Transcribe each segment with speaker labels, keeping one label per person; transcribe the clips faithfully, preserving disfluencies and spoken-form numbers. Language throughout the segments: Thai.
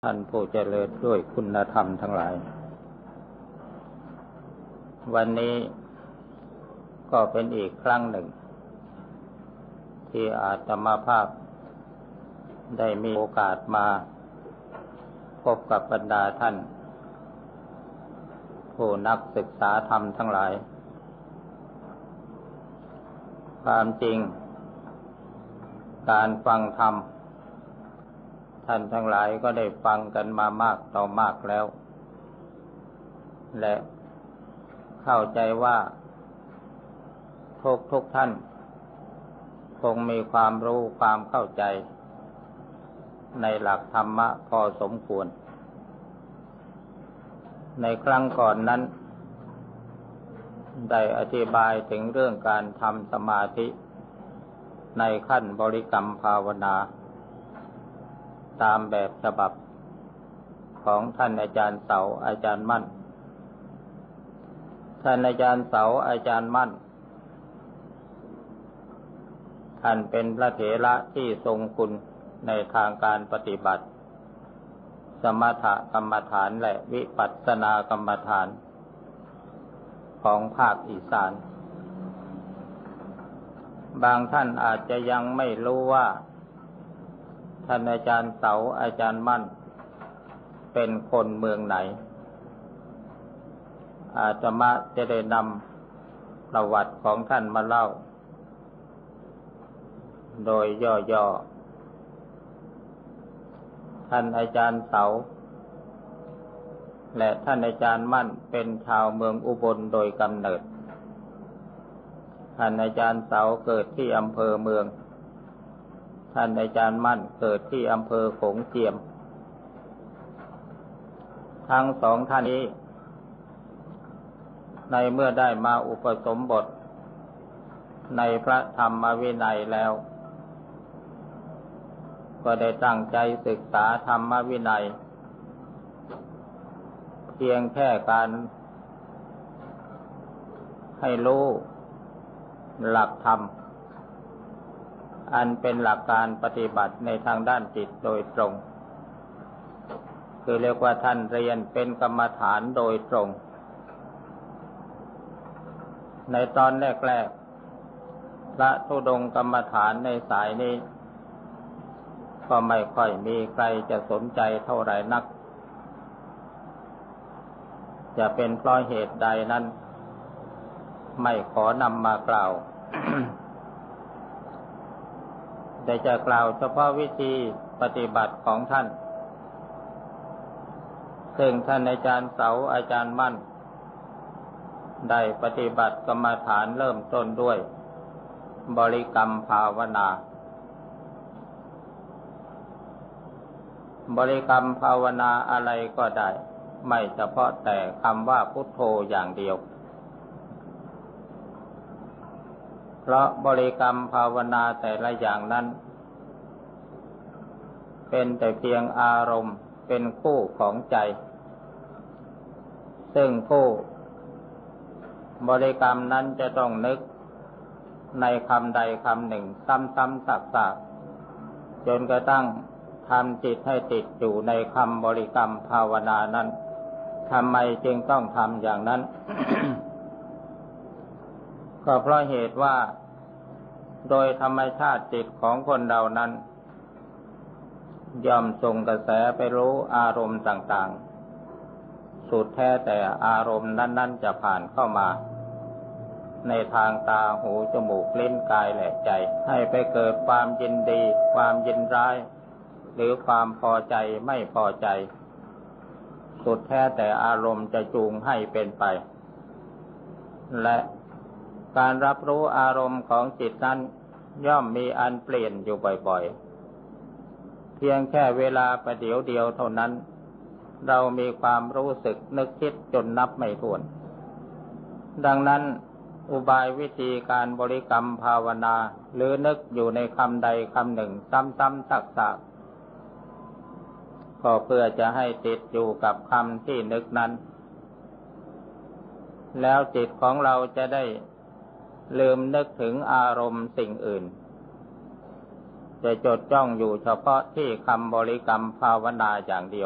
Speaker 1: ท่านผู้เจริญด้วยคุณธรรมทั้งหลายวันนี้ก็เป็นอีกครั้งหนึ่งที่อาตมาภาพได้มีโอกาสมาพบกับบรรดาท่านผู้นักศึกษาธรรมทั้งหลายความจริงการฟังธรรมท่านทั้งหลายก็ได้ฟังกันมามากต่อมากแล้วและเข้าใจว่าทุกทุกท่านคงมีความรู้ความเข้าใจในหลักธรรมะพอสมควรในครั้งก่อนนั้นได้อธิบายถึงเรื่องการทำสมาธิในขั้นบริกรรมภาวนาตามแบบฉบับของท่านอาจารย์เสาอาจารย์มั่นท่านอาจารย์เสาอาจารย์มั่นท่านเป็นพระเถระที่ทรงคุณในทางการปฏิบัติสมถกรรมฐานและวิปัสสนากรรมฐานของภาคอีสานบางท่านอาจจะยังไม่รู้ว่าท่านอาจารย์เสาอาจารย์มั่นเป็นคนเมืองไหนอาตมาจะได้นำประวัติของท่านมาเล่าโดยย่อๆท่านอาจารย์เสาและท่านอาจารย์มั่นเป็นชาวเมืองอุบลโดยกำเนิดท่านอาจารย์เสาเกิดที่อำเภอเมืองท่านอาจารย์มั่นเกิดที่อำเภอโขงเจียมทั้งสองท่านนี้ในเมื่อได้มาอุปสมบทในพระธรรมวินัยแล้วก็ได้ตั้งใจศึกษาธรรมวินัยเพียงแค่การให้รู้หลักธรรมอันเป็นหลักการปฏิบัติในทางด้านจิตโดยตรงคือเรียกว่าท่านเรียนเป็นกรรมฐานโดยตรงในตอนแรกๆพระธุดงค์กรรมฐานในสายนี้ก็ไม่ค่อยมีใครจะสนใจเท่าไหร่นักจะเป็นเพราะเหตุใดนั้นไม่ขอนำมากล่าว แต่จะกล่าวเฉพาะวิธีปฏิบัติของท่านซึ่งท่านอาจารย์เสาอาจารย์มั่นได้ปฏิบัติกรรมฐานเริ่มต้นด้วยบริกรรมภาวนาบริกรรมภาวนาอะไรก็ได้ไม่เฉพาะแต่คำว่าพุทโธอย่างเดียวเพราะบริกรรมภาวนาแต่ละอย่างนั้นเป็นแต่เพียงอารมณ์เป็นคู่ของใจซึ่งผู้บริกรรมนั้นจะต้องนึกในคำใดคำหนึ่งซ้ำๆซักๆจนกระทั่งทำจิตให้ติดอยู่ในคำบริกรรมภาวนานั้นทำไมจึงต้องทำอย่างนั้น ก็เพราะเหตุว่าโดยธรรมชาติจิตของคนเรานั้นย่อมส่งกระแสไปรู้อารมณ์ต่างๆสุดแท้แต่อารมณ์นั้นๆจะผ่านเข้ามาในทางตาหูจมูกลิ้นกายและใจให้ไปเกิดความยินดีความยินร้ายหรือความพอใจไม่พอใจสุดแท้แต่อารมณ์จะจูงให้เป็นไปและการรับรู้อารมณ์ของจิตนั้นย่อมมีอันเปลี่ยนอยู่บ่อยๆเพียงแค่เวลาประเดี๋ยวเดียวเท่านั้นเรามีความรู้สึกนึกคิดจนนับไม่ถ้วนดังนั้นอุบายวิธีการบริกรรมภาวนาหรือนึกอยู่ในคำใดคำหนึ่งซ้ำๆซักๆก็เพื่อจะให้ติดอยู่กับคำที่นึกนั้นแล้วจิตของเราจะได้ลืมนึกถึงอารมณ์สิ่งอื่นจะจดจ้องอยู่เฉพาะที่คำบริกรรมภาวนาอย่างเดียว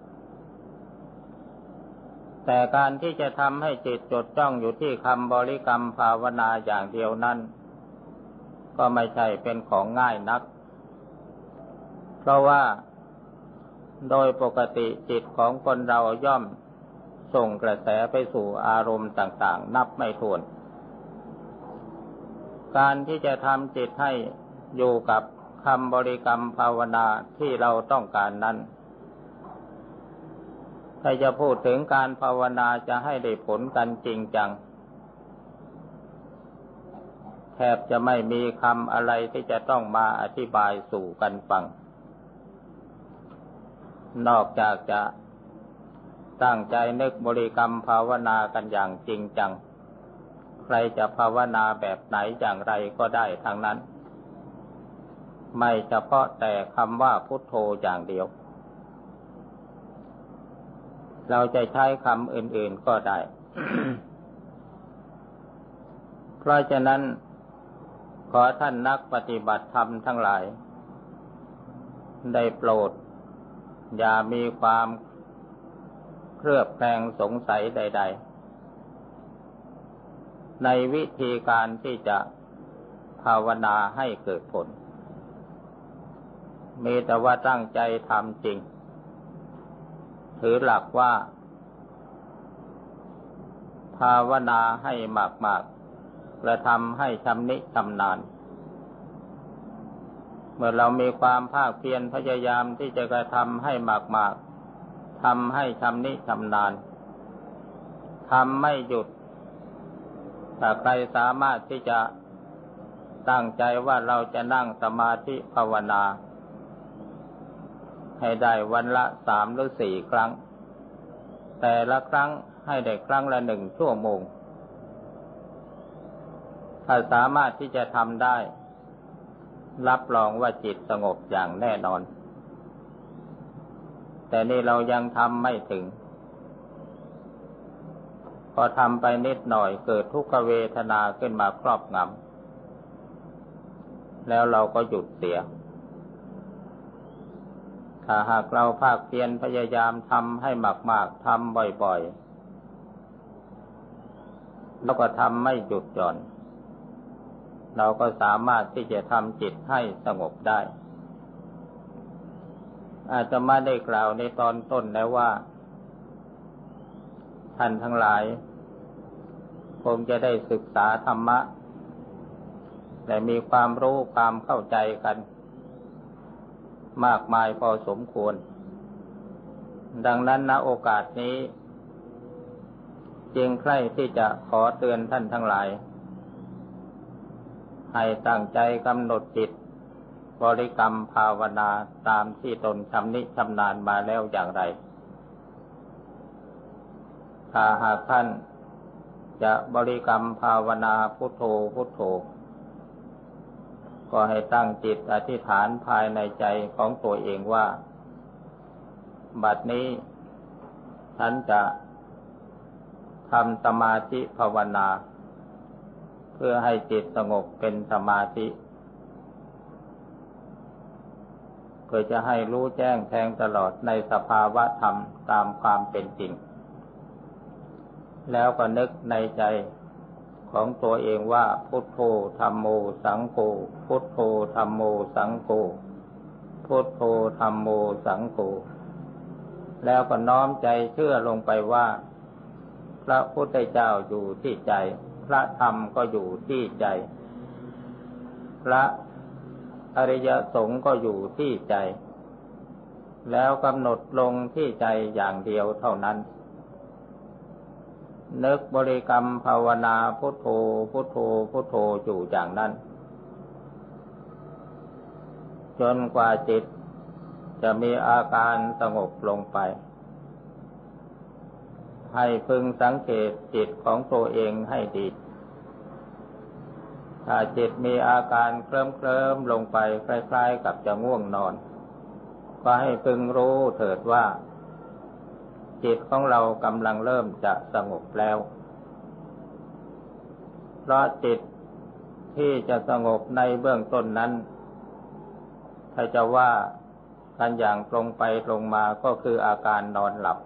Speaker 1: แต่การที่จะทำให้จิตจดจ้องอยู่ที่คำบริกรรมภาวนาอย่างเดียวนั้นก็ไม่ใช่เป็นของง่ายนักเพราะว่าโดยปกติจิตของคนเราย่อมส่งกระแสไปสู่อารมณ์ต่างๆนับไม่ถ้วนการที่จะทำจิตให้อยู่กับคำบริกรรมภาวนาที่เราต้องการนั้นถ้าจะพูดถึงการภาวนาจะให้ได้ผลกันจริงจังแทบจะไม่มีคำอะไรที่จะต้องมาอธิบายสู่กันฟังนอกจากจะตั้งใจนึกบริกรรมภาวนากันอย่างจริงจังใครจะภาวนาแบบไหนอย่างไรก็ได้ทั้งนั้นไม่เฉพาะแต่คำว่าพุทโธอย่างเดียวเราจะใช้คำอื่นๆก็ได้ เพราะฉะนั้นขอท่านนักปฏิบัติธรรมทั้งหลายได้โปรดอย่ามีความเครือบแคลงสงสัยใดๆในวิธีการที่จะภาวนาให้เกิดผลมีแต่ว่าตั้งใจทำจริงถือหลักว่าภาวนาให้มากๆและทำให้ชำนิชำนาญเมื่อเรามีความภาคเพียรพยายามที่จะกระทำให้มากๆทำให้ชำนิชำนาญทำไม่หยุดถ้าใครสามารถที่จะตั้งใจว่าเราจะนั่งสมาธิภาวนาให้ได้วันละสามหรือสี่ครั้งแต่ละครั้งให้ได้ครั้งละหนึ่งชั่วโมงถ้าสามารถที่จะทำได้รับรองว่าจิตสงบอย่างแน่นอนแต่นี่เรายังทำไม่ถึงพอทำไปนิดหน่อยเกิดทุกขเวทนาขึ้นมาครอบงำแล้วเราก็หยุดเสียถ้าหากเราภาคเพียรพยายามทำให้มากๆทำบ่อยๆแล้วก็ทำไม่หยุดหย่อนเราก็สามารถที่จะทำจิตให้สงบได้อาตมาได้กล่าวในตอนต้นแล้วว่าท่านทั้งหลายคงจะได้ศึกษาธรรมะและมีความรู้ความเข้าใจกันมากมายพอสมควรดังนั้นณโอกาสนี้จึงใคร่ที่จะขอเตือนท่านทั้งหลายให้ตั้งใจกำหนดจิตบริกรรมภาวนาตามที่ตนชำนิชำนาญมาแล้วอย่างไรถ้าหากท่านจะบริกรรมภาวนาพุทโธพุทโธก็ให้ตั้งจิตอธิษฐานภายในใจของตัวเองว่าบัดนี้ฉันจะทำสมาธิภาวนาเพื่อให้จิตสงบเป็นสมาธิเพื่อจะให้รู้แจ้งแทงตลอดในสภาวะธรรมตามความเป็นจริงแล้วก็นึกในใจของตัวเองว่าพุทโธธัมโมสังโฆพุทโธธัมโมสังโฆพุทโธธัมโมสังโฆแล้วก็น้อมใจเชื่อลงไปว่าพระพุทธเจ้าอยู่ที่ใจพระธรรมก็อยู่ที่ใจพระอริยสงฆ์ก็อยู่ที่ใจแล้วกำหนดลงที่ใจอย่างเดียวเท่านั้นนึกบริกรรมภาวนาพุทโธพุทโธพุทโธอยู่อย่างนั้นจนกว่าจิตจะมีอาการสงบลงไปให้พึงสังเกตจิตของตัวเองให้ดีถ้าจิตมีอาการเคลิ้มๆลงไปคล้ายๆกับจะง่วงนอนก็ให้พึงรู้เถิดว่าจิตของเรากำลังเริ่มจะสงบแล้วเพราะจิตที่จะสงบในเบื้องต้นนั้นถ้าจะว่ากันอย่างตรงไปตรงมาก็คืออาการนอนหลับ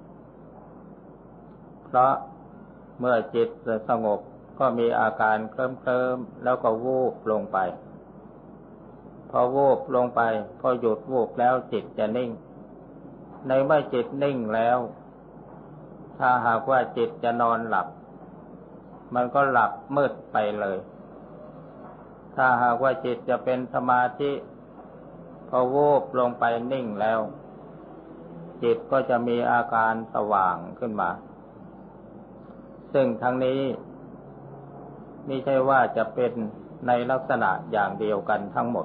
Speaker 1: เพราะเมื่อจิตสงบก็มีอาการเคลิ้มๆแล้วก็วูบลงไปพอวูบลงไปพอหยุดวูบแล้วจิตจะนิ่งในเมื่อจิตนิ่งแล้วถ้าหากว่าจิตจะนอนหลับมันก็หลับมืดไปเลยถ้าหากว่าจิตจะเป็นสมาธิพอวูบลงไปนิ่งแล้วจิตก็จะมีอาการสว่างขึ้นมาซึ่งทั้งนี้ไม่ใช่ว่าจะเป็นในลักษณะอย่างเดียวกันทั้งหมด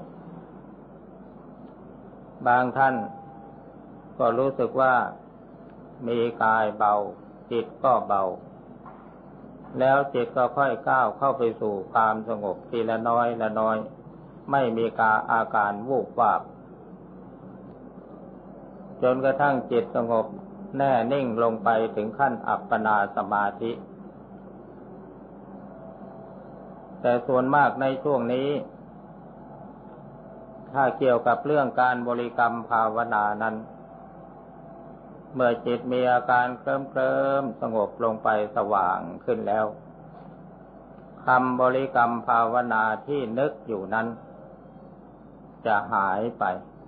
Speaker 1: บางท่านก็รู้สึกว่ามีกายเบาจิตก็เบาแล้วจิตก็ค่อยก้าวเข้าไปสู่ความสงบทีละน้อยละน้อยไม่มีกาอาการวูบวาบจนกระทั่งจิตสงบแน่นิ่งลงไปถึงขั้นอัปปนาสมาธิแต่ส่วนมากในช่วงนี้ถ้าเกี่ยวกับเรื่องการบริกรรมภาวนานั้นเมื่อจิตมีอาการเคลิ้มๆสงบลงไปสว่างขึ้นแล้วคำบริกรรมภาวนาที่นึกอยู่นั้นจะหายไป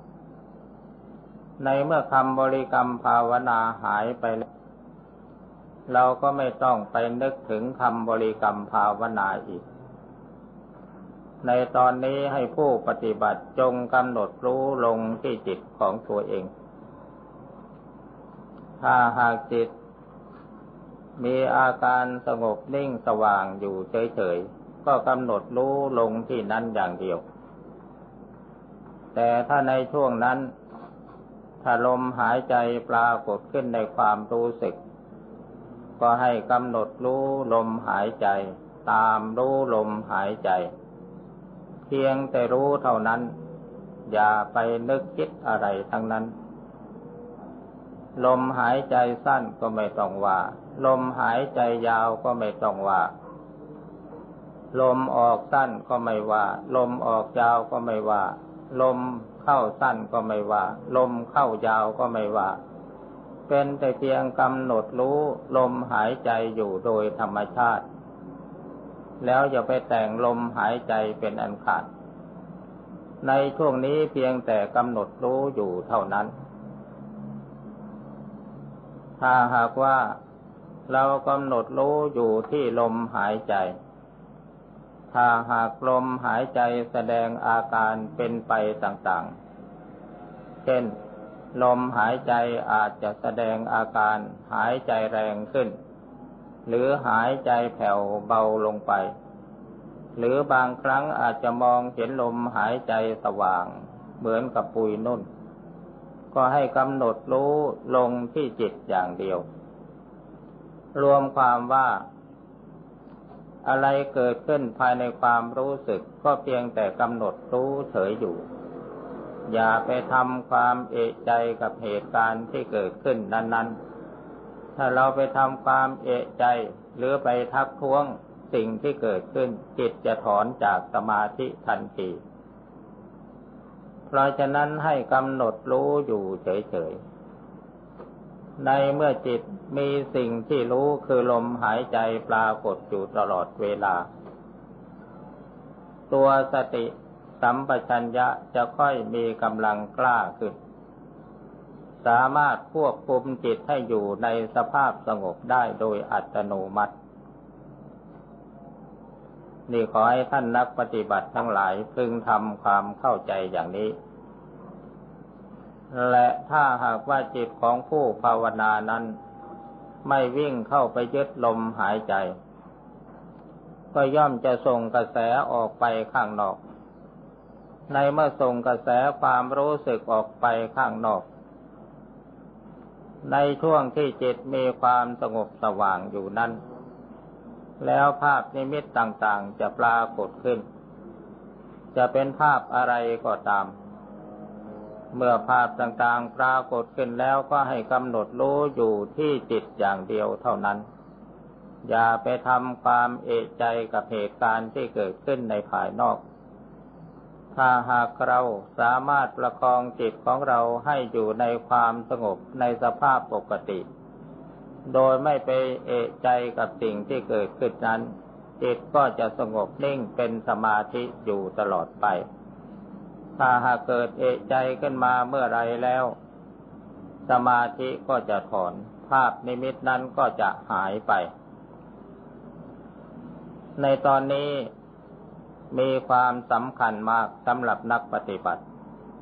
Speaker 1: ในเมื่อคำบริกรรมภาวนาหายไปเราก็ไม่ต้องไปนึกถึงคำบริกรรมภาวนาอีกในตอนนี้ให้ผู้ปฏิบัติจงกำหนดรู้ลงที่จิตของตัวเองถ้าหากจิตมีอาการสงบนิ่งสว่างอยู่เฉยๆก็กำหนดรู้ลงที่นั้นอย่างเดียวแต่ถ้าในช่วงนั้นถ้าลมหายใจปรากฏขึ้นในความรู้สึกก็ให้กำหนดรู้ลมหายใจตามรู้ลมหายใจเพียงแต่รู้เท่านั้นอย่าไปนึกคิดอะไรทั้งนั้นลมหายใจสั้นก็ไม่ต้องว่าลมหายใจยาวก็ไม่ต้องว่าลมออกสั้นก็ไม่ว่าลมออกยาวก็ไม่ว่าลมเข้าสั้นก็ไม่ว่าลมเข้ายาวก็ไม่ว่าเป็นแต่เพียงกำหนดรู้ลมหายใจอยู่โดยธรรมชาติแล้วอย่าไปแต่งลมหายใจเป็นอันขาดในช่วงนี้เพียงแต่กำหนดรู้อยู่เท่านั้นถ้าหากว่าเรากำหนดรู้อยู่ที่ลมหายใจถ้าหากลมหายใจแสดงอาการเป็นไปต่างๆเช่นลมหายใจอาจจะแสดงอาการหายใจแรงขึ้นหรือหายใจแผ่วเบาลงไปหรือบางครั้งอาจจะมองเห็นลมหายใจสว่างเหมือนกับปุยนุ่นก็ให้กำหนดรู้ลงที่จิตอย่างเดียวรวมความว่าอะไรเกิดขึ้นภายในความรู้สึกก็เพียงแต่กำหนดรู้เฉยอยู่อย่าไปทำความเอะใจกับเหตุการณ์ที่เกิดขึ้นนั้นๆถ้าเราไปทำความเอะใจหรือไปทักท้วงสิ่งที่เกิดขึ้นจิตจะถอนจากสมาธิทันทีเพราะฉะนั้นให้กำหนดรู้อยู่เฉยๆในเมื่อจิตมีสิ่งที่รู้คือลมหายใจปรากฏอยู่ตลอดเวลาตัวสติสัมปชัญญะจะค่อยมีกำลังกล้าขึ้นสามารถควบคุมจิตให้อยู่ในสภาพสงบได้โดยอัตโนมัตินี่ขอให้ท่านนักปฏิบัติทั้งหลายพึงทำความเข้าใจอย่างนี้และถ้าหากว่าจิตของผู้ภาวนานั้นไม่วิ่งเข้าไปยึดลมหายใจก็ย่อมจะส่งกระแสออกไปข้างนอกในเมื่อส่งกระแสความรู้สึกออกไปข้างนอกในช่วงที่จิตมีความสงบสว่างอยู่นั้นแล้วภาพนิมิตต่างๆจะปรากฏขึ้นจะเป็นภาพอะไรก็ตามเมื่อภาพต่างๆปรากฏขึ้นแล้วก็ให้กำหนดรู้อยู่ที่จิตอย่างเดียวเท่านั้นอย่าไปทำความเอะใจกับเหตุการณ์ที่เกิดขึ้นในภายนอกถถ้าหากเราสามารถประคองจิตของเราให้อยู่ในความสงบในสภาพปกติโดยไม่ไปเอะใจกับสิ่งที่เกิดขึ้นนั้นจิตก็จะสงบนิ่งเป็นสมาธิอยู่ตลอดไปถ้าหากเกิดเอะใจขึ้นมาเมื่อไรแล้วสมาธิก็จะถอนภาพนิมิตนั้นก็จะหายไปในตอนนี้มีความสำคัญมากสำหรับนักปฏิบัติ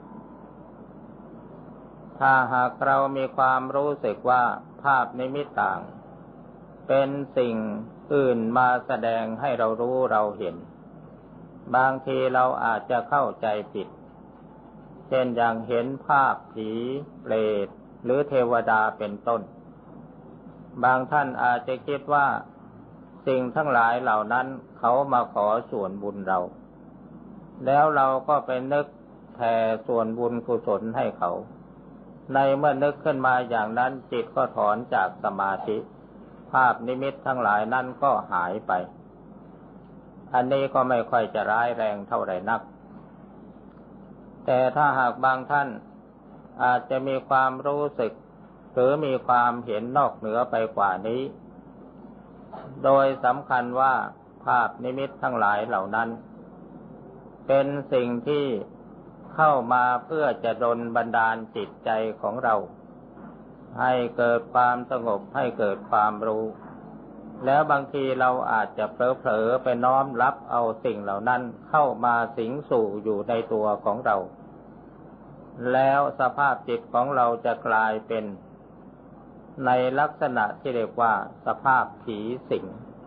Speaker 1: ถ้าหากเรามีความรู้สึกว่าภาพนิมิตต่างเป็นสิ่งอื่นมาแสดงให้เรารู้เราเห็นบางทีเราอาจจะเข้าใจผิดเช่นอย่างเห็นภาพผีเปรตหรือเทวดาเป็นต้นบางท่านอาจจะคิดว่าสิ่งทั้งหลายเหล่านั้นเขามาขอส่วนบุญเราแล้วเราก็ไปนึกแผ่ส่วนบุญกุศลให้เขาในเมื่อนึกขึ้นมาอย่างนั้นจิตก็ถอนจากสมาธิภาพนิมิตทั้งหลายนั้นก็หายไปอันนี้ก็ไม่ค่อยจะร้ายแรงเท่าไหร่นักแต่ถ้าหากบางท่านอาจจะมีความรู้สึกหรือมีความเห็นนอกเหนือไปกว่านี้โดยสำคัญว่าภาพนิมิตทั้งหลายเหล่านั้นเป็นสิ่งที่เข้ามาเพื่อจะดลบันดาลจิตใจของเราให้เกิดความสงบให้เกิดความรู้แล้วบางทีเราอาจจะเผลอๆไปน้อมรับเอาสิ่งเหล่านั้นเข้ามาสิงสู่อยู่ในตัวของเราแล้วสภาพจิตของเราจะกลายเป็นในลักษณะที่เรียกว่าสภาพผีสิง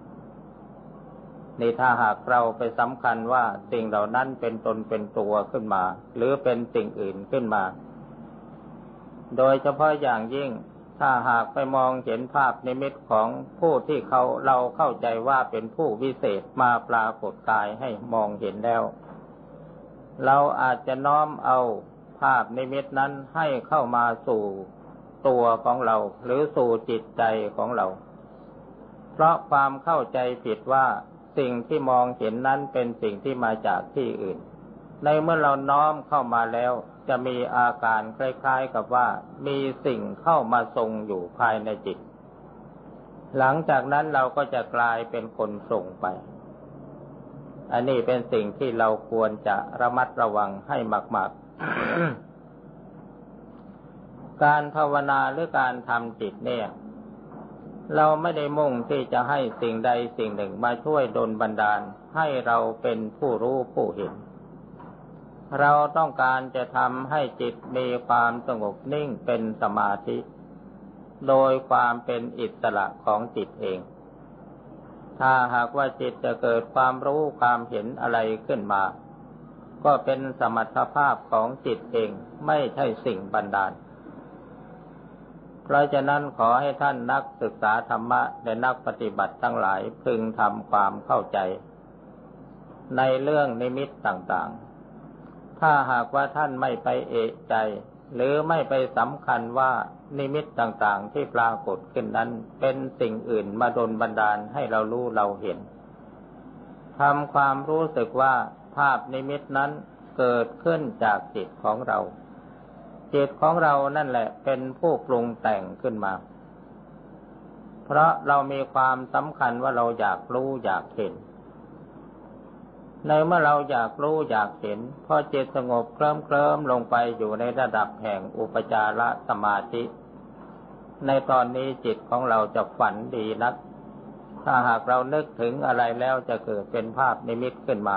Speaker 1: นี่ถ้าหากเราไปสำคัญว่าสิ่งเหล่านั้นเป็นตนเป็นตัวขึ้นมาหรือเป็นสิ่งอื่นขึ้นมาโดยเฉพาะอย่างยิ่งถ้าหากไปมองเห็นภาพนิมิตของผู้ที่เขาเราเข้าใจว่าเป็นผู้วิเศษมาปรากฏกายให้มองเห็นแล้วเราอาจจะน้อมเอาภาพนิมิตนั้นให้เข้ามาสู่ตัวของเราหรือสู่จิตใจของเราเพราะความเข้าใจผิดว่าสิ่งที่มองเห็นนั้นเป็นสิ่งที่มาจากที่อื่นในเมื่อเราน้อมเข้ามาแล้วจะมีอาการคล้ายๆกับว่ามีสิ่งเข้ามาทรงอยู่ภายในจิตหลังจากนั้นเราก็จะกลายเป็นคนส่งไปอันนี้เป็นสิ่งที่เราควรจะระมัดระวังให้มากๆ การภาวนาหรือการทำจิตเนี่ยเราไม่ได้มุ่งที่จะให้สิ่งใดสิ่งหนึ่งมาช่วยดลบันดาลให้เราเป็นผู้รู้ผู้เห็นเราต้องการจะทำให้จิตมีความสงบนิ่งเป็นสมาธิโดยความเป็นอิสระของจิตเองถ้าหากว่าจิตจะเกิดความรู้ความเห็นอะไรขึ้นมาก็เป็นสมรรถภาพของจิตเองไม่ใช่สิ่งบันดาลเพราะฉะนั้นขอให้ท่านนักศึกษาธรรมะและนักปฏิบัติทั้งหลายพึงทำความเข้าใจในเรื่องนิมิตต่างๆถ้าหากว่าท่านไม่ไปเอะใจหรือไม่ไปสำคัญว่านิมิตต่างๆที่ปรากฏขึ้นนั้นเป็นสิ่งอื่นมาดลบันดาลให้เรารู้เราเห็นทำความรู้สึกว่าภาพนิมิตนั้นเกิดขึ้นจากจิตของเราจิตของเรานั่นแหละเป็นผู้ปรุงแต่งขึ้นมาเพราะเรามีความสำคัญว่าเราอยากรู้อยากเห็นในเมื่อเราอยากรู้อยากเห็นพอจิตสงบเคลิ้มเคลิ้มลงไปอยู่ในระดับแห่งอุปจารสมาธิในตอนนี้จิตของเราจะฝันดีนักถ้าหากเรานึกถึงอะไรแล้วจะเกิดเป็นภาพนิมิตขึ้นมา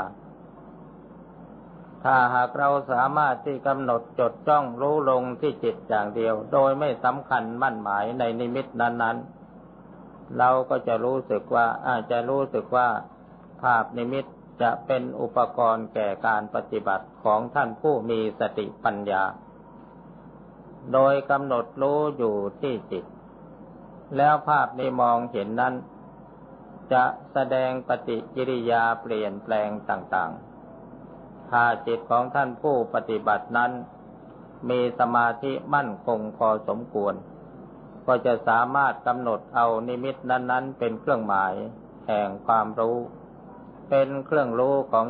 Speaker 1: ถ้าหากเราสามารถที่กำหนดจดจ้องรู้ลงที่จิตอย่างเดียวโดยไม่สำคัญมั่นหมายในนิมิตนั้นๆเราก็จะรู้สึกว่าอาจจะรู้สึกว่าภาพนิมิตจะเป็นอุปกรณ์แก่การปฏิบัติของท่านผู้มีสติปัญญาโดยกำหนดรู้อยู่ที่จิตแล้วภาพนี้มองเห็นนั้นจะแสดงปฏิกิริยาเปลี่ยนแปลงต่างๆถ้าจิตของท่านผู้ปฏิบัตินั้นมีสมาธิมั่นคงพอสมควรก็จะสามารถกำหนดเอานิมิตนั้นๆเป็นเครื่องหมายแห่งความรู้เป็นเครื่องรู้ของจิต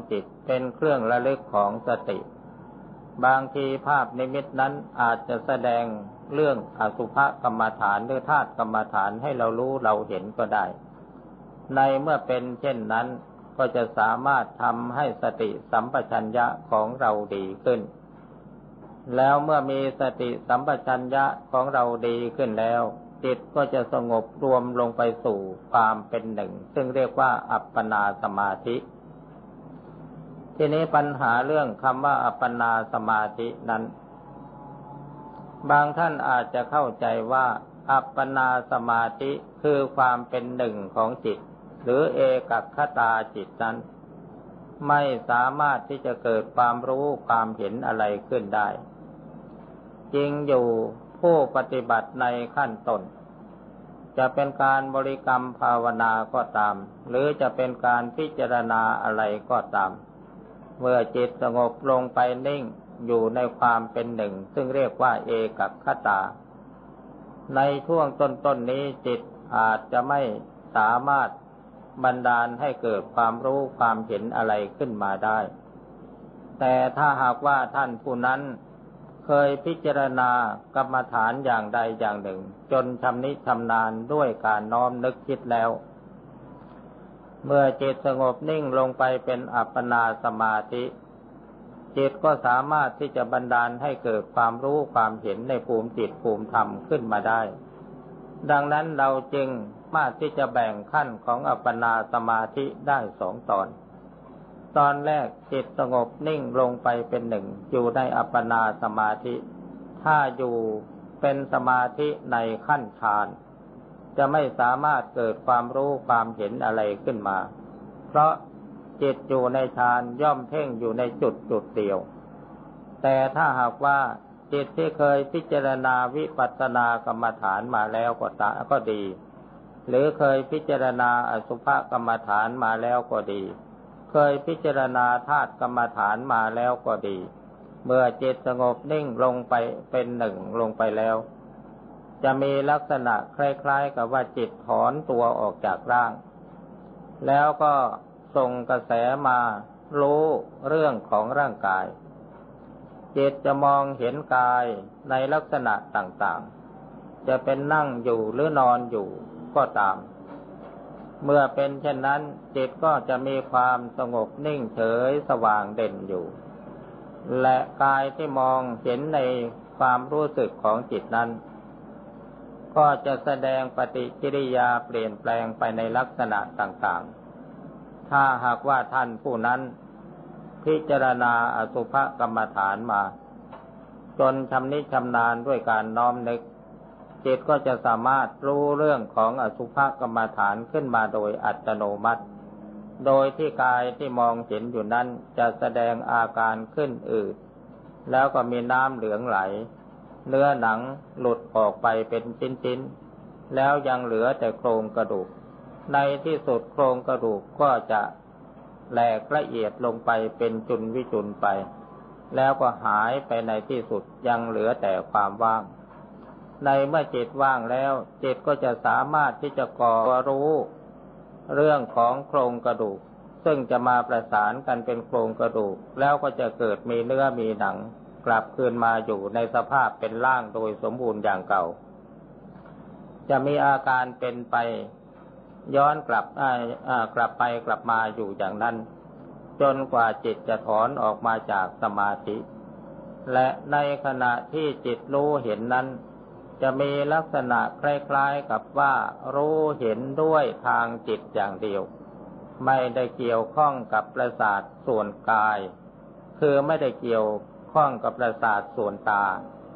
Speaker 1: เป็นเครื่องระลึกของสติบางทีภาพนิมิตนั้นอาจจะแสดงเรื่องอสุภกรรมฐานหรือธาตุกรรมฐานให้เรารู้เราเห็นก็ได้ในเมื่อเป็นเช่นนั้นก็จะสามารถทำให้สติสัมปชัญญะของเราดีขึ้นแล้วเมื่อมีสติสัมปชัญญะของเราดีขึ้นแล้วจิตก็จะสงบรวมลงไปสู่ความเป็นหนึ่งซึ่งเรียกว่าอัปปนาสมาธิทีนี้ปัญหาเรื่องคำว่าอัปปนาสมาธินั้นบางท่านอาจจะเข้าใจว่าอัปปนาสมาธิคือความเป็นหนึ่งของจิตหรือเอกัคคตาจิตนั้นไม่สามารถที่จะเกิดความรู้ความเห็นอะไรขึ้นได้จริงอยู่ผู้ปฏิบัติในขั้นต้นจะเป็นการบริกรรมภาวนาก็ตามหรือจะเป็นการพิจารณาอะไรก็ตามเมื่อจิตสงบลงไปนิ่งอยู่ในความเป็นหนึ่งซึ่งเรียกว่าเอกัคคตาในช่วงต้นๆ น, นี้จิตอาจจะไม่สามารถบันดาลให้เกิดความรู้ความเห็นอะไรขึ้นมาได้แต่ถ้าหากว่าท่านผู้นั้นเคยพิจารณากรรมฐานอย่างใดอย่างหนึ่งจนชำนิชำนาญด้วยการน้อมนึกคิดแล้วเมื่อจิตสงบนิ่งลงไปเป็นอัปปนาสมาธิจิตก็สามารถที่จะบันดาลให้เกิดความรู้ความเห็นในภูมิจิตภูมิธรรมขึ้นมาได้ดังนั้นเราจึงสามารถที่จะแบ่งขั้นของอัปปนาสมาธิได้สองตอนตอนแรกจิตสงบนิ่งลงไปเป็นหนึ่งอยู่ในอัปปนาสมาธิถ้าอยู่เป็นสมาธิในขั้นฌานจะไม่สามารถเกิดความรู้ความเห็นอะไรขึ้นมาเพราะจิตอยู่ในฌานย่อมเพ่งอยู่ในจุดจุดเดียวแต่ถ้าหากว่าจิตที่เคยพิจารณาวิปัสสนากรรมฐานมาแล้วก็ตะก็ดีหรือเคยพิจารณาอสุภกรรมฐานมาแล้วก็ดีเคยพิจารณาธาตุกรรมฐานมาแล้วก็ดีเมื่อจิตสงบนิ่งลงไปเป็นหนึ่งลงไปแล้วจะมีลักษณะคล้ายๆกับว่าจิตถอนตัวออกจากร่างแล้วก็ส่งกระแสมารู้เรื่องของร่างกายจิตจะมองเห็นกายในลักษณะต่างๆจะเป็นนั่งอยู่หรือนอนอยู่ก็ตามเมื่อเป็นเช่นนั้นจิตก็จะมีความสงบนิ่งเฉยสว่างเด่นอยู่และกายที่มองเห็นในความรู้สึกของจิตนั้นก็จะแสดงปฏิกิริยาเปลี่ยนแปลงไปในลักษณะต่างๆถ้าหากว่าท่านผู้นั้นพิจารณาอสุภกรรมฐานมาจนชำนิชำนาญด้วยการน้อมนึกจิตก็จะสามารถรู้เรื่องของอสุภกรรมฐานขึ้นมาโดยอัตโนมัติโดยที่กายที่มองเห็นอยู่นั้นจะแสดงอาการขึ้นอืดแล้วก็มีน้ำเหลืองไหลเนื้อหนังหลุดออกไปเป็นชิ้นๆแล้วยังเหลือแต่โครงกระดูกในที่สุดโครงกระดูกก็จะแหลกละเอียดลงไปเป็นจุลวิจุลไปแล้วก็หายไปในที่สุดยังเหลือแต่ความว่างในเมื่อจิตว่างแล้วจิตก็จะสามารถที่จะก่อรู้เรื่องของโครงกระดูกซึ่งจะมาประสานกันเป็นโครงกระดูกแล้วก็จะเกิดมีเนื้อมีหนังกลับคืนมาอยู่ในสภาพเป็นร่างโดยสมบูรณ์อย่างเก่าจะมีอาการเป็นไปย้อนกลับกลับไปกลับมาอยู่อย่างนั้นจนกว่าจิตจะถอนออกมาจากสมาธิและในขณะที่จิตรู้เห็นนั้นจะมีลักษณะคล้ายๆกับว่ารู้เห็นด้วยทางจิตอย่างเดียวไม่ได้เกี่ยวข้องกับประสาทส่วนกายคือไม่ได้เกี่ยวข้องกับประสาทส่วนตา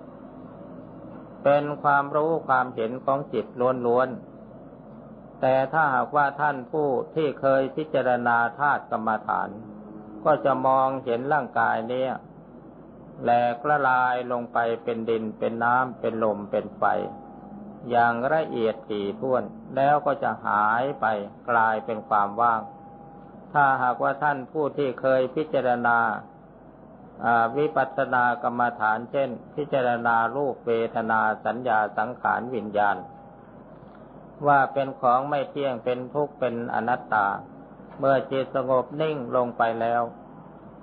Speaker 1: เป็นความรู้ความเห็นของจิตล้วนๆแต่ถ้าหากว่าท่านผู้ที่เคยพิจารณาธาตุกรรมฐานก็จะมองเห็นร่างกายนี้แหลกละลายลงไปเป็นดินเป็นน้ำเป็นลมเป็นไฟอย่างละเอียดถี่ถ้วนแล้วก็จะหายไปกลายเป็นความว่างถ้าหากว่าท่านผู้ที่เคยพิจารณาวิปัสสนากรรมฐานเช่นพิจารณารูปเวทนาสัญญาสังขารวิญญาณว่าเป็นของไม่เที่ยงเป็นทุกข์เป็นอนัตตาเมื่อจิตสงบนิ่งลงไปแล้ว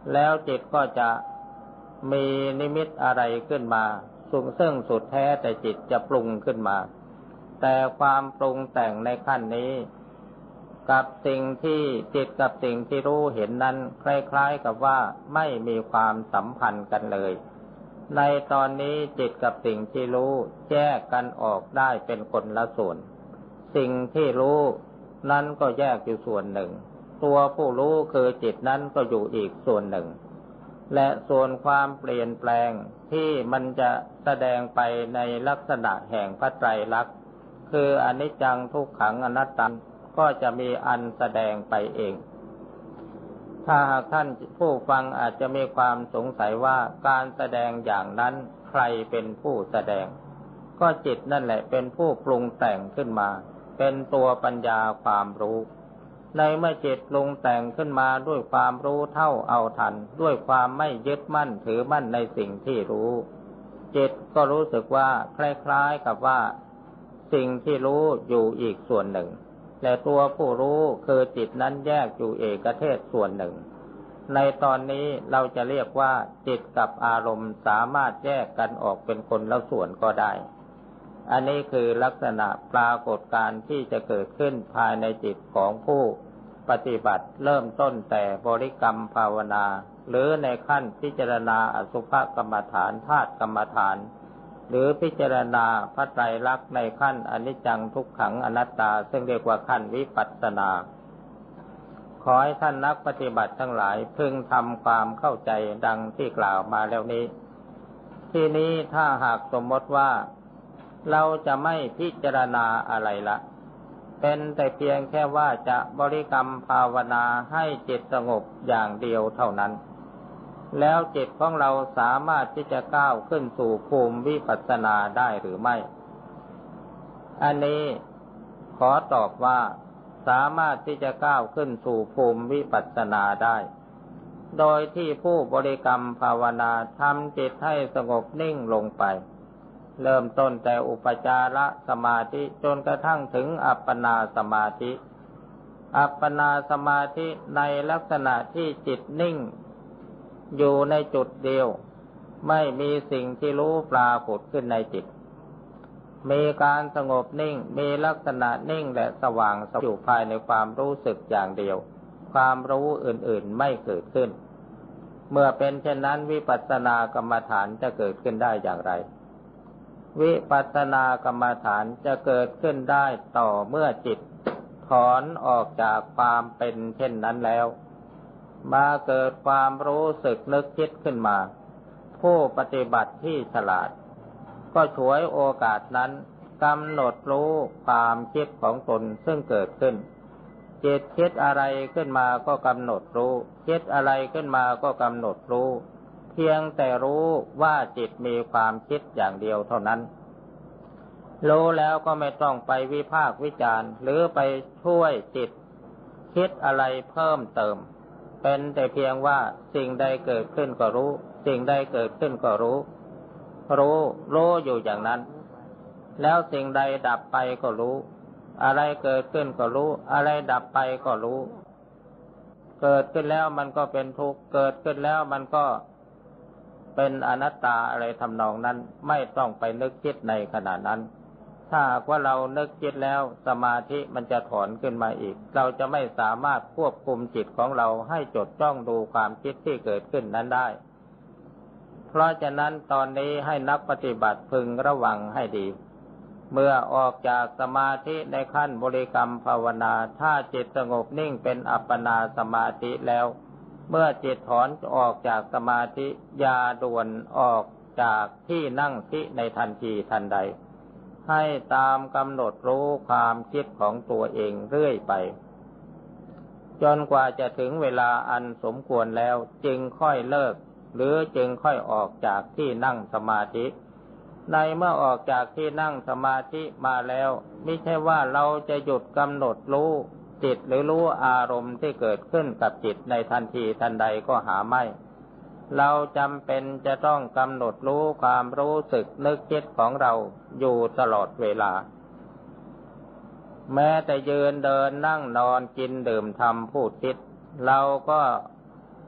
Speaker 1: แล้วจิตก็จะมีนิมิตอะไรขึ้นมาซึ่งสุดแท้แต่จิตจะปรุงขึ้นมาแต่ความปรุงแต่งในขั้นนี้กับสิ่งที่จิตกับสิ่งที่รู้เห็นนั้นคล้ายๆกับว่าไม่มีความสัมพันธ์กันเลยในตอนนี้จิตกับสิ่งที่รู้แยกกันออกได้เป็นคนละส่วนสิ่งที่รู้นั้นก็แยกอยู่ส่วนหนึ่งตัวผู้รู้คือจิตนั้นก็อยู่อีกส่วนหนึ่งและส่วนความเปลี่ยนแปลงที่มันจะแสดงไปในลักษณะแห่งพระไตรลักษณ์คืออนิจจังทุกขังอนัตตาก็จะมีอันแสดงไปเองถ้าหากท่านผู้ฟังอาจจะมีความสงสัยว่าการแสดงอย่างนั้นใครเป็นผู้แสดงก็จิตนั่นแหละเป็นผู้ปรุงแต่งขึ้นมาเป็นตัวปัญญาความรู้ในเมื่อจิตปรุงแต่งขึ้นมาด้วยความรู้เท่าเอาทันด้วยความไม่ยึดมั่นถือมั่นในสิ่งที่รู้จิตก็รู้สึกว่าคล้ายๆกับว่าสิ่งที่รู้อยู่อีกส่วนหนึ่งและตัวผู้รู้คือจิตนั้นแยกอยู่เอกเทศส่วนหนึ่งในตอนนี้เราจะเรียกว่าจิตกับอารมณ์สามารถแยกกันออกเป็นคนละส่วนก็ได้อันนี้คือลักษณะปรากฏการณ์ที่จะเกิดขึ้นภายในจิตของผู้ปฏิบัติเริ่มต้นแต่บริกรรมภาวนาหรือในขั้นพิจารณาอสุภกรรมฐานธาตุกรรมฐานหรือพิจารณาพระไตรลักษณ์ในขั้นอนิจจังทุกขังอนัตตาซึ่งเรียกว่าขั้นวิปัสสนาขอให้ท่านนักปฏิบัติทั้งหลายพึงทำความเข้าใจดังที่กล่าวมาแล้วนี้ทีนี้ถ้าหากสมมติว่าเราจะไม่พิจารณาอะไรละเป็นแต่เพียงแค่ว่าจะบริกรรมภาวนาให้จิตสงบอย่างเดียวเท่านั้นแล้วจิตของเราสามารถที่จะก้าวขึ้นสู่ภูมิวิปัสสนาได้หรือไม่อันนี้ขอตอบว่าสามารถที่จะก้าวขึ้นสู่ภูมิวิปัสสนาได้โดยที่ผู้บริกรรมภาวนาทำจิตให้สงบนิ่งลงไปเริ่มต้นแต่อุปจารสมาธิจนกระทั่งถึงอัปปนาสมาธิอัปปนาสมาธิในลักษณะที่จิตนิ่งอยู่ในจุดเดียวไม่มีสิ่งที่รู้ปรากฏขึ้นในจิตมีการสงบนิ่งมีลักษณะนิ่งและสว่างอยู่ภายในความรู้สึกอย่างเดียวความรู้อื่นๆไม่เกิดขึ้นเมื่อเป็นเช่นนั้นวิปัสสนากรรมฐานจะเกิดขึ้นได้อย่างไรวิปัสสนากรรมฐานจะเกิดขึ้นได้ต่อเมื่อจิตถอนออกจากความเป็นเช่นนั้นแล้วมาเกิดความรู้สึกนึกคิดขึ้นมาผู้ปฏิบัติที่ฉลาดก็ฉวยโอกาสนั้นกำหนดรู้ความคิดของตนซึ่งเกิดขึ้นจิตคิดอะไรขึ้นมาก็กำหนดรู้คิดอะไรขึ้นมาก็กำหนดรู้เพียงแต่รู้ว่าจิตมีความคิดอย่างเดียวเท่านั้นรู้แล้วก็ไม่ต้องไปวิพากษ์วิจารณ์หรือไปช่วยจิตคิดอะไรเพิ่มเติมเป็นแต่เพียงว่าสิ่งใดเกิดขึ้นก็รู้สิ่งใดเกิดขึ้นก็รู้รู้รู้อยู่อย่างนั้นแล้วสิ่งใดดับไปก็รู้อะไรเกิดขึ้นก็รู้อะไรดับไปก็รู้เกิดขึ้นแล้วมันก็เป็นทุกข์เกิดขึ้นแล้วมันก็เป็นอนัตตาอะไรทำนองนั้นไม่ต้องไปนึกคิดในขณะนั้นถ้าว่าเรานึกคิดแล้วสมาธิมันจะถอนขึ้นมาอีกเราจะไม่สามารถควบคุมจิตของเราให้จดจ้องดูความคิดที่เกิดขึ้นนั้นได้เพราะฉะนั้นตอนนี้ให้นักปฏิบัติพึงระวังให้ดีเมื่อออกจากสมาธิในขั้นบริกรรมภาวนาถ้าจิตสงบนิ่งเป็นอัปปนาสมาธิแล้วเมื่อจิตถอนออกจากสมาธิอย่าด่วนออกจากที่นั่งที่ในทันทีทันใดให้ตามกำหนดรู้ความคิดของตัวเองเรื่อยไปจนกว่าจะถึงเวลาอันสมควรแล้วจึงค่อยเลิกหรือจึงค่อยออกจากที่นั่งสมาธิในเมื่อออกจากที่นั่งสมาธิมาแล้วไม่ใช่ว่าเราจะหยุดกำหนดรู้จิตหรือรู้อารมณ์ที่เกิดขึ้นกับจิตในทันทีทันใดก็หาไม่เราจำเป็นจะต้องกำหนดรู้ความรู้สึกนึกคิดของเราอยู่ตลอดเวลาแม้แต่ยืนเดินนั่งนอนกินดื่มทำพูดคิดเราก็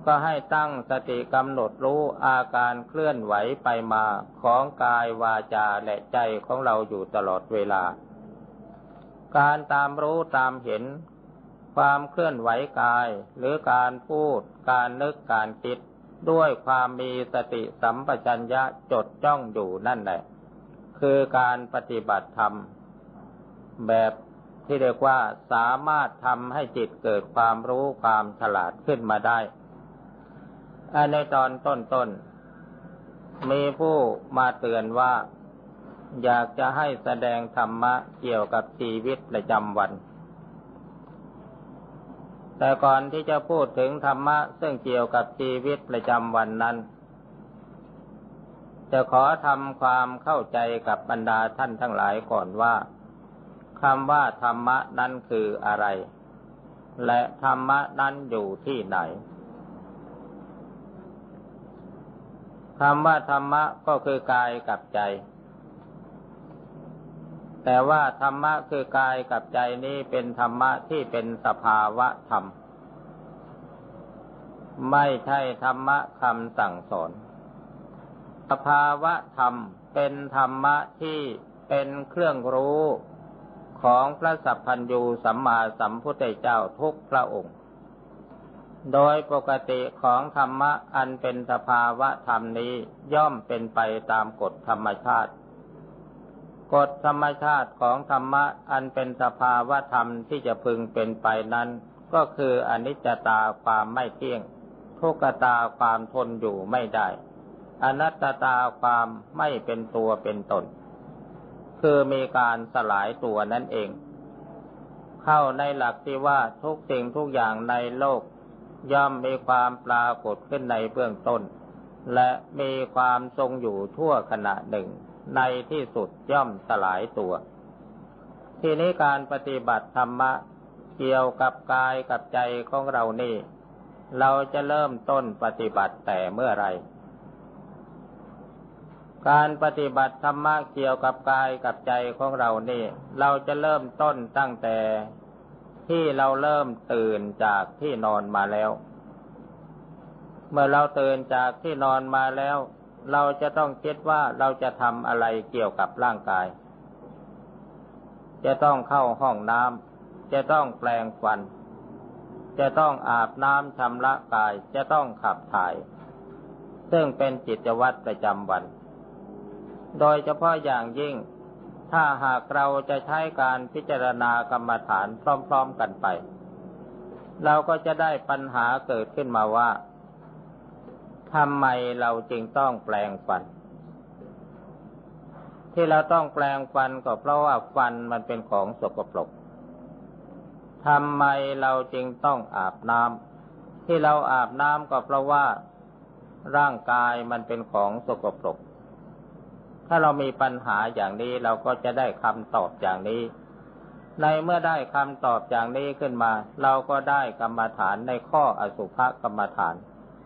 Speaker 1: ก็ให้ตั้งสติกำหนดรู้อาการเคลื่อนไหวไปมาของกายวาจาและใจของเราอยู่ตลอดเวลาการตามรู้ตามเห็นความเคลื่อนไหวกายหรือการพูดการนึกการคิดด้วยความมีสติสัมปชัญญะจดจ้องอยู่นั่นแหละคือการปฏิบัติธรรมแบบที่เรียกว่าสามารถทำให้จิตเกิดความรู้ความฉลาดขึ้นมาได้ในตอนต้นๆมีผู้มาเตือนว่าอยากจะให้แสดงธรรมะเกี่ยวกับชีวิตประจำวันแต่ก่อนที่จะพูดถึงธรรมะซึ่งเกี่ยวกับชีวิตประจำวันนั้นจะขอทำความเข้าใจกับบรรดาท่านทั้งหลายก่อนว่าคำว่าธรรมะนั้นคืออะไรและธรรมะนั้นอยู่ที่ไหนคำว่าธรรมะก็คือกายกับใจแต่ว่าธรรมะคือกายกับใจนี้เป็นธรรมะที่เป็นสภาวะธรรมไม่ใช่ธรรมะคำสั่งสอนสภาวะธรรมเป็นธรรมะที่เป็นเครื่องรู้ของพระสัพพัญญูสัมมาสัมพุทธเจ้าทุกพระองค์โดยปกติของธรรมะอันเป็นสภาวะธรรมนี้ย่อมเป็นไปตามกฎธรรมชาติกฎธรรมชาติของธรรมะอันเป็นสภาวะธรรมที่จะพึงเป็นไปนั้นก็คืออนิจจตาความไม่เที่ยงทุกขตาความทนอยู่ไม่ได้อนัตตาความไม่เป็นตัวเป็นตนคือมีการสลายตัวนั่นเองเข้าในหลักที่ว่าทุกสิ่งทุกอย่างในโลกย่อมมีความปรากฏขึ้นในเบื้องต้นและมีความทรงอยู่ทั่วขณะหนึ่งในที่สุดย่อมสลายตัวทีนี้การปฏิบัติธรรมะเกี่ยวกับกายกับใจของเรานี่เราจะเริ่มต้นปฏิบัติแต่เมื่อไรการปฏิบัติธรรมะเกี่ยวกับกายกับใจของเรานี่เราจะเริ่มต้นตั้งแต่ที่เราเริ่มตื่นจากที่นอนมาแล้วเมื่อเราตื่นจากที่นอนมาแล้วเราจะต้องคิดว่าเราจะทำอะไรเกี่ยวกับร่างกายจะต้องเข้าห้องน้ำจะต้องแปรงฟันจะต้องอาบน้ำชำระกายจะต้องขับถ่ายซึ่งเป็นกิจวัตรประจำวันโดยเฉพาะอย่างยิ่งถ้าหากเราจะใช้การพิจารณากรรมฐานพร้อมๆกันไปเราก็จะได้ปัญหาเกิดขึ้นมาว่าทำไมเราจึงต้องแปรงฟันที่เราต้องแปรงฟันก็เพราะว่าฟันมันเป็นของสกปรกทำไมเราจึงต้องอาบน้ำที่เราอาบน้ำก็เพราะว่าร่างกายมันเป็นของสกปรกถ้าเรามีปัญหาอย่างนี้เราก็จะได้คำตอบอย่างนี้ในเมื่อได้คำตอบอย่างนี้ขึ้นมาเราก็ได้กรรมฐานในข้ออสุภกรรมฐาน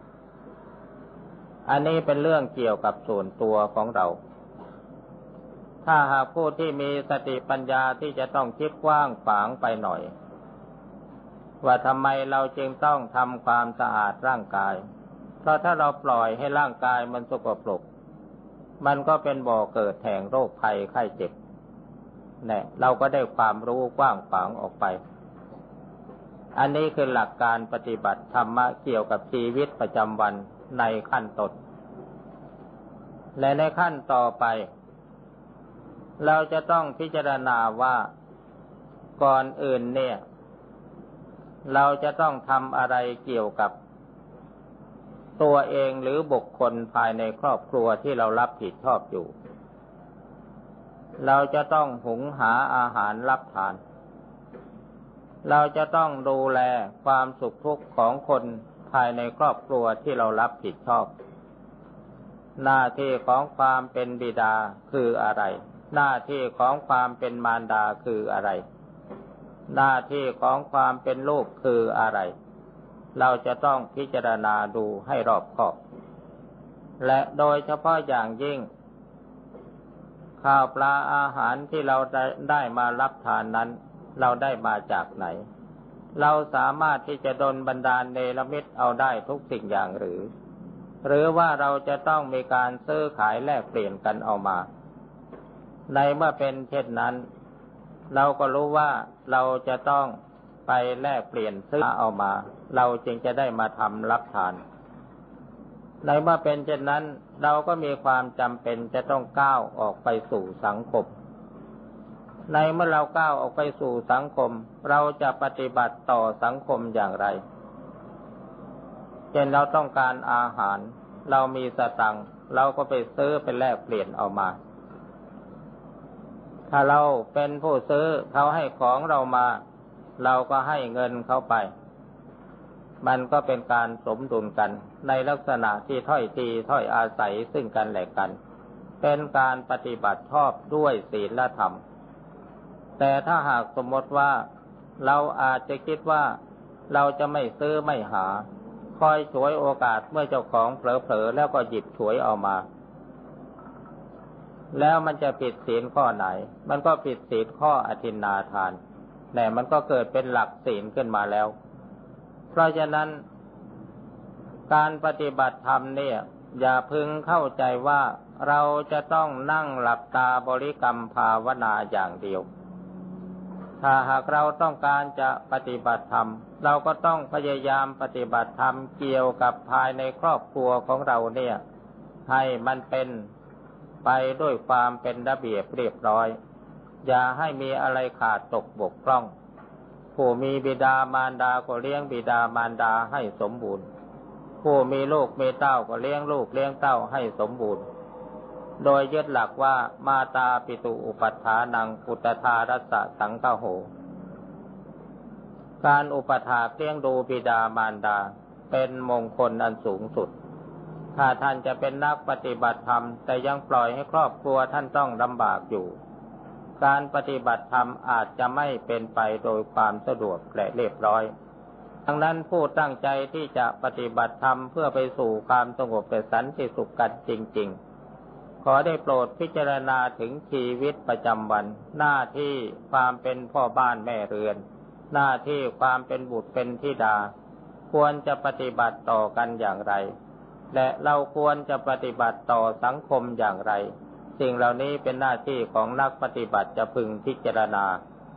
Speaker 1: อันนี้เป็นเรื่องเกี่ยวกับส่วนตัวของเราถ้าหากผู้ที่มีสติปัญญาที่จะต้องคิดกว้างขวางไปหน่อยว่าทำไมเราจึงต้องทำความสะอาดร่างกายเพราะถ้าเราปล่อยให้ร่างกายมันสกปรกมันก็เป็นบ่อเกิดแห่งโรคภัยไข้เจ็บเนี่ยเราก็ได้ความรู้กว้างขวางออกไปอันนี้คือหลักการปฏิบัติธรรมะเกี่ยวกับชีวิตประจำวันในขั้นต้นและในขั้นต่อไปเราจะต้องพิจารณาว่าก่อนอื่นเนี่ยเราจะต้องทำอะไรเกี่ยวกับตัวเองหรือบุคคลภายในครอบครัวที่เรารับผิดชอบอยู่เราจะต้องหุงหาอาหารรับทานเราจะต้องดูแลความสุขทุกข์ของคนภายในครอบครัวที่เรารับผิดชอบหน้าที่ของความเป็นบิดาคืออะไรหน้าที่ของความเป็นมารดาคืออะไรหน้าที่ของความเป็นลูกคืออะไรเราจะต้องพิจารณาดูให้รอบคอบและโดยเฉพาะอย่างยิ่งข้าวปลาอาหารที่เราได้ได้มารับทานนั้นเราได้มาจากไหนเราสามารถที่จะดลบันดาลเนรมิตเอาได้ทุกสิ่งอย่างหรือหรือว่าเราจะต้องมีการซื้อขายแลกเปลี่ยนกันเอามาในเมื่อเป็นเช่นนั้นเราก็รู้ว่าเราจะต้องไปแลกเปลี่ยนซื้อเอามาเราจึงจะได้มาทำรับทานในเมื่อเป็นเช่นนั้นเราก็มีความจำเป็นจะต้องก้าวออกไปสู่สังคมในเมื่อเราก้าวออกไปสู่สังคมเราจะปฏิบัติต่อสังคมอย่างไรเช่นเราต้องการอาหารเรามีสตังค์เราก็ไปซื้อไปแลกเปลี่ยนเอามาถ้าเราเป็นผู้ซื้อเขาให้ของเรามาเราก็ให้เงินเขาไปมันก็เป็นการสมดุลกันในลักษณะที่ถ้อยทีถ้อยอาศัยซึ่งกันและกันเป็นการปฏิบัติชอบด้วยศีลธรรมแต่ถ้าหากสมมติว่าเราอาจจะคิดว่าเราจะไม่ซื้อไม่หาคอยฉวยโอกาสเมื่อเจ้าของเผลอๆแล้วก็หยิบฉวยเอามาแล้วมันจะผิดศีลข้อไหนมันก็ผิดศีลข้ออทินนาทานแต่มันก็เกิดเป็นหลักศีลขึ้นมาแล้วเพราะฉะนั้นการปฏิบัติธรรมเนี่ยอย่าพึงเข้าใจว่าเราจะต้องนั่งหลับตาบริกรรมภาวนาอย่างเดียวถ้าหากเราต้องการจะปฏิบัติธรรมเราก็ต้องพยายามปฏิบัติธรรมเกี่ยวกับภายในครอบครัวของเราเนี่ยให้มันเป็นไปด้วยความเป็นระเบียบเรียบร้อยอย่าให้มีอะไรขาดตกบกพร่องผู้มีบิดามารดาก็เลี้ยงบิดามารดาให้สมบูรณ์ผู้มีลูกมีเต้าก็เลี้ยงลูกเลี้ยงเต้าให้สมบูรณ์โดยยึดหลักว่ามาตาปิตุอุปัฏฐานังปุตตทารัสสะสังฆโหการอุปถากเลี้ยงดูบิดามารดาเป็นมงคลอันสูงสุดถ้าท่านจะเป็นนักปฏิบัติธรรมแต่ยังปล่อยให้ครอบครัวท่านต้องลำบากอยู่การปฏิบัติธรรมอาจจะไม่เป็นไปโดยความสะดวกและเรียบร้อยดังนั้นผู้ตั้งใจที่จะปฏิบัติธรรมเพื่อไปสู่ความสงบและสันติสุขกันจริงๆขอได้โปรดพิจารณาถึงชีวิตประจำวันหน้าที่ความเป็นพ่อบ้านแม่เรือนหน้าที่ความเป็นบุตรเป็นธิดาควรจะปฏิบัติต่อกันอย่างไรและเราควรจะปฏิบัติต่อสังคมอย่างไรสิ่งเหล่านี้เป็นหน้าที่ของนักปฏิบัติจะพึงพิจารณา